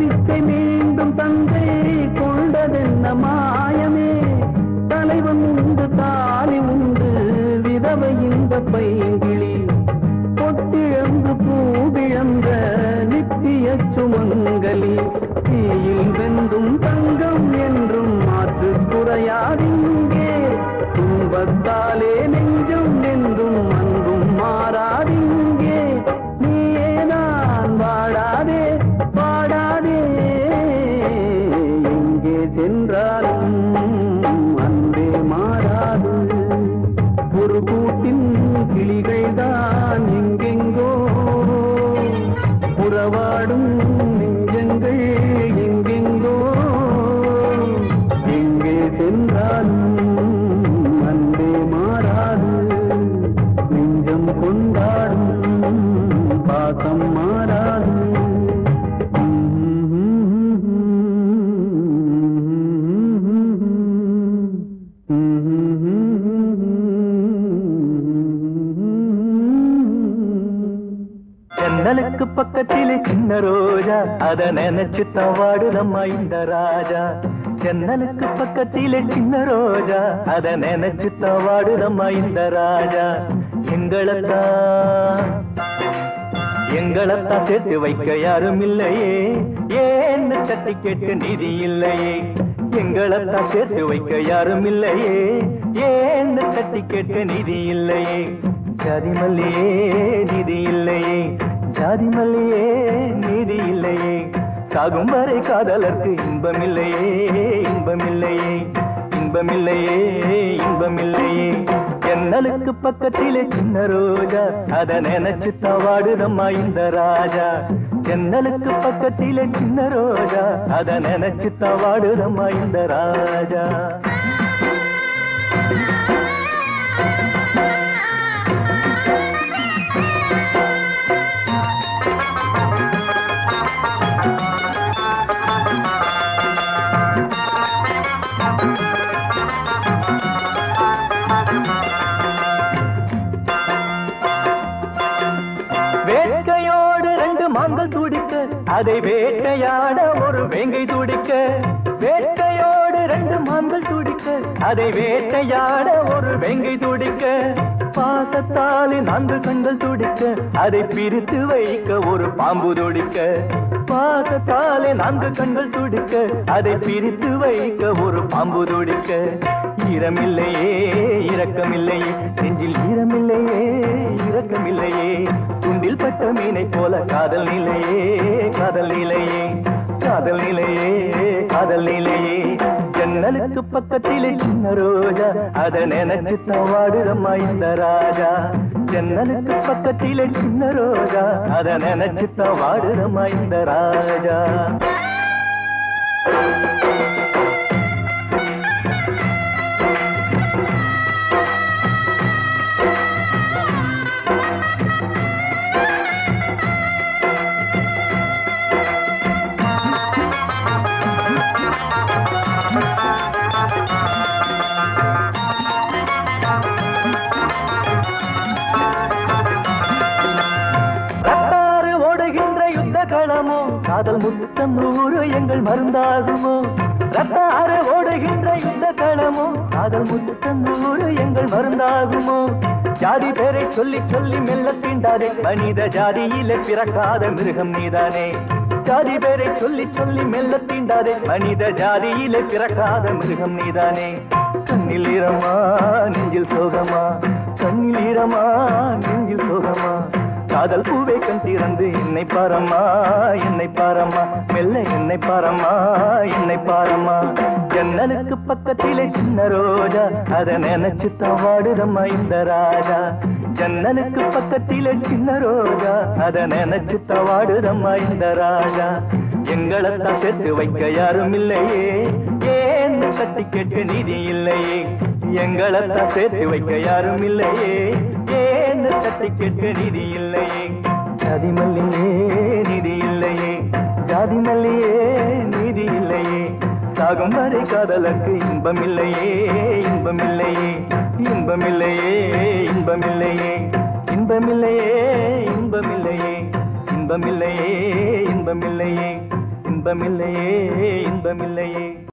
பிச்சை மீண்டும் தந்தை கொண்டதென்ன மாயமே தலைவன் உண்டு தாலி உண்டு விதவை இந்த பைங்கிளி பொட்டிழந்து பூவிழந்த நித்திய சுமங்கலி தீயில் வெந்தும் தங்கம் என்றும் மாற்று குறையாதிங்கே துன்பத்தாலே நெஞ்சும் என்றும் அன்பும் மாறாதிங்கே நீயே நான் வாழாதே பாடாதே எங்கே சென்றாலும் அன்பே மாறாது ஒரு கூட்டின் கிளிகள் தான் எங்கெங்கோ உறவாடும் நெஞ்சங்கள் எங்கெங்கோ எங்கே சென்றாலும் அன்பே மாறாது நெஞ்சம் கொண்டாடும் பாசம் மாறாது ஜன்னலுக்கு பக்கத்திலே சின்ன ரோஜா அத நினைச்சு தவாடுதம்மா இந்த ராஜா ஜன்னலுக்கு பக்கத்திலே சின்ன ரோஜா அத நினைச்சு தவாடுதம்மா இந்த ராஜா எங்களத்தான் எங்களத்தான் சேர்த்து வைக்க யாரும் இல்லையே ஏன்னு தட்டி கேட்க நிதி இல்லையே எங்களத்தான் சேர்த்து வைக்க யாரும் இல்லையே ஏன்னு தட்டி கேட்க நிதி இல்லையே ஜாதி மல்லியே நிதி இல்லையே ஜாதி மல்லியே நீதி இல்லையே சாகும் வரை காதலர்க்கு இன்பமில்லையே இன்பமில்லையே இன்பமில்லையே இன்பமில்லையே ஜன்னலுக்கு பக்கத்திலே சின்ன ரோஜா அத நினைச்சு தவாடுதம்மா இந்த ராஜா ஜன்னலுக்கு பக்கத்திலே சின்ன ரோஜா அத நினைச்சு தவாடுதம்மா இந்த ராஜா வேட்கையோடு ரெண்டு மான்கள் துடிக்க அதை வேட்டையாட ஒரு வேங்கை துடிக்க வேட்கையோடு ரெண்டு மான்கள் துடிக்க அதை வேட்டையாட ஒரு வேங்கை துடிக்க பாசத்தாலே நான்கு கண்கள் துடிக்க அதை பிரித்து வைக்க ஒரு பாம்பு துடிக்க பாசத்தாலே நான்கு கண்கள் துடிக்க அதை பிரித்து வைக்க ஒரு பாம்பு துடிக்க ஈரமில்லையே இரக்கமில்லையே நெஞ்சில் ஈரமில்லையே இரக்கமில்லையே துண்டில் பட்ட மீனை போல காதல் நிலையே காதல் நிலையே காதல் நிலையே காதல் நிலையே ஜன்னலுக்கு பக்கத்திலே சின்ன ரோஜா அத நினைச்சு தவாடுதம்மா இந்த ராஜா ஜன்னலுக்கு பக்கத்திலே சின்ன ரோஜா அத நினைச்சு தவாடுதம்மா இந்த ராஜா காதல் முத்தம் நூறு எங்கள் மருந்தாகுமோ ரத்தாறு ஓடுகின்ற இந்த களமோ காதல் முத்தம் நூறு எங்கள் மருந்தாகுமோ ஜாதி பேரை சொல்லி சொல்லி மெல்ல தீண்டாதே மனித ஜாதியிலே பிறக்காத மிருகம் நீதானே ஜாதி பேரை சொல்லி சொல்லி மெல்ல தீண்டாதே மனித ஜாதியிலே பிறக்காத மிருகம் நீதானே கண்ணில் ஈரமா நெஞ்சில் சோகமா கண்ணில் ஈரமா நெஞ்சில் சோகமா காதல் பூவை கண் திறந்து என்னை பாரம்மா என்னை பாரம்மா மெல்ல என்னை பாரம்மா என்னை பாரம்மா ஜன்னலுக்கு பக்கத்திலே சின்ன ரோஜா அத நினைச்சு தவாடுதம்மா இந்த ராஜா ஜன்னலுக்கு பக்கத்திலே சின்ன ரோஜா அத நினைச்சு தவாடுதம்மா இந்த ராஜா எங்களத்தான் சேர்த்து வைக்க யாரும் இல்லையே ஏன்னு கட்டி கேட்க நிதி இல்லையே எங்களத்தான் சேர்த்து வைக்க யாரும் இல்லையே ஏன்னு கட்டி கேட்க நிதி இல்லையே ஜாதி மல்லியே நிதி இல்லையே ஜாதி மல்லியே நிதி இல்லையே சாகும் வரை காதலுக்கு இன்பமில்லையே இன்பமில்லையே இன்பமில்லையே இன்பமில்லையே இன்பமில்லையே இன்பமில்லையே இன்பமில்லையே இன்பமில்லையே இன்பமில்லையே இன்பமில்லையே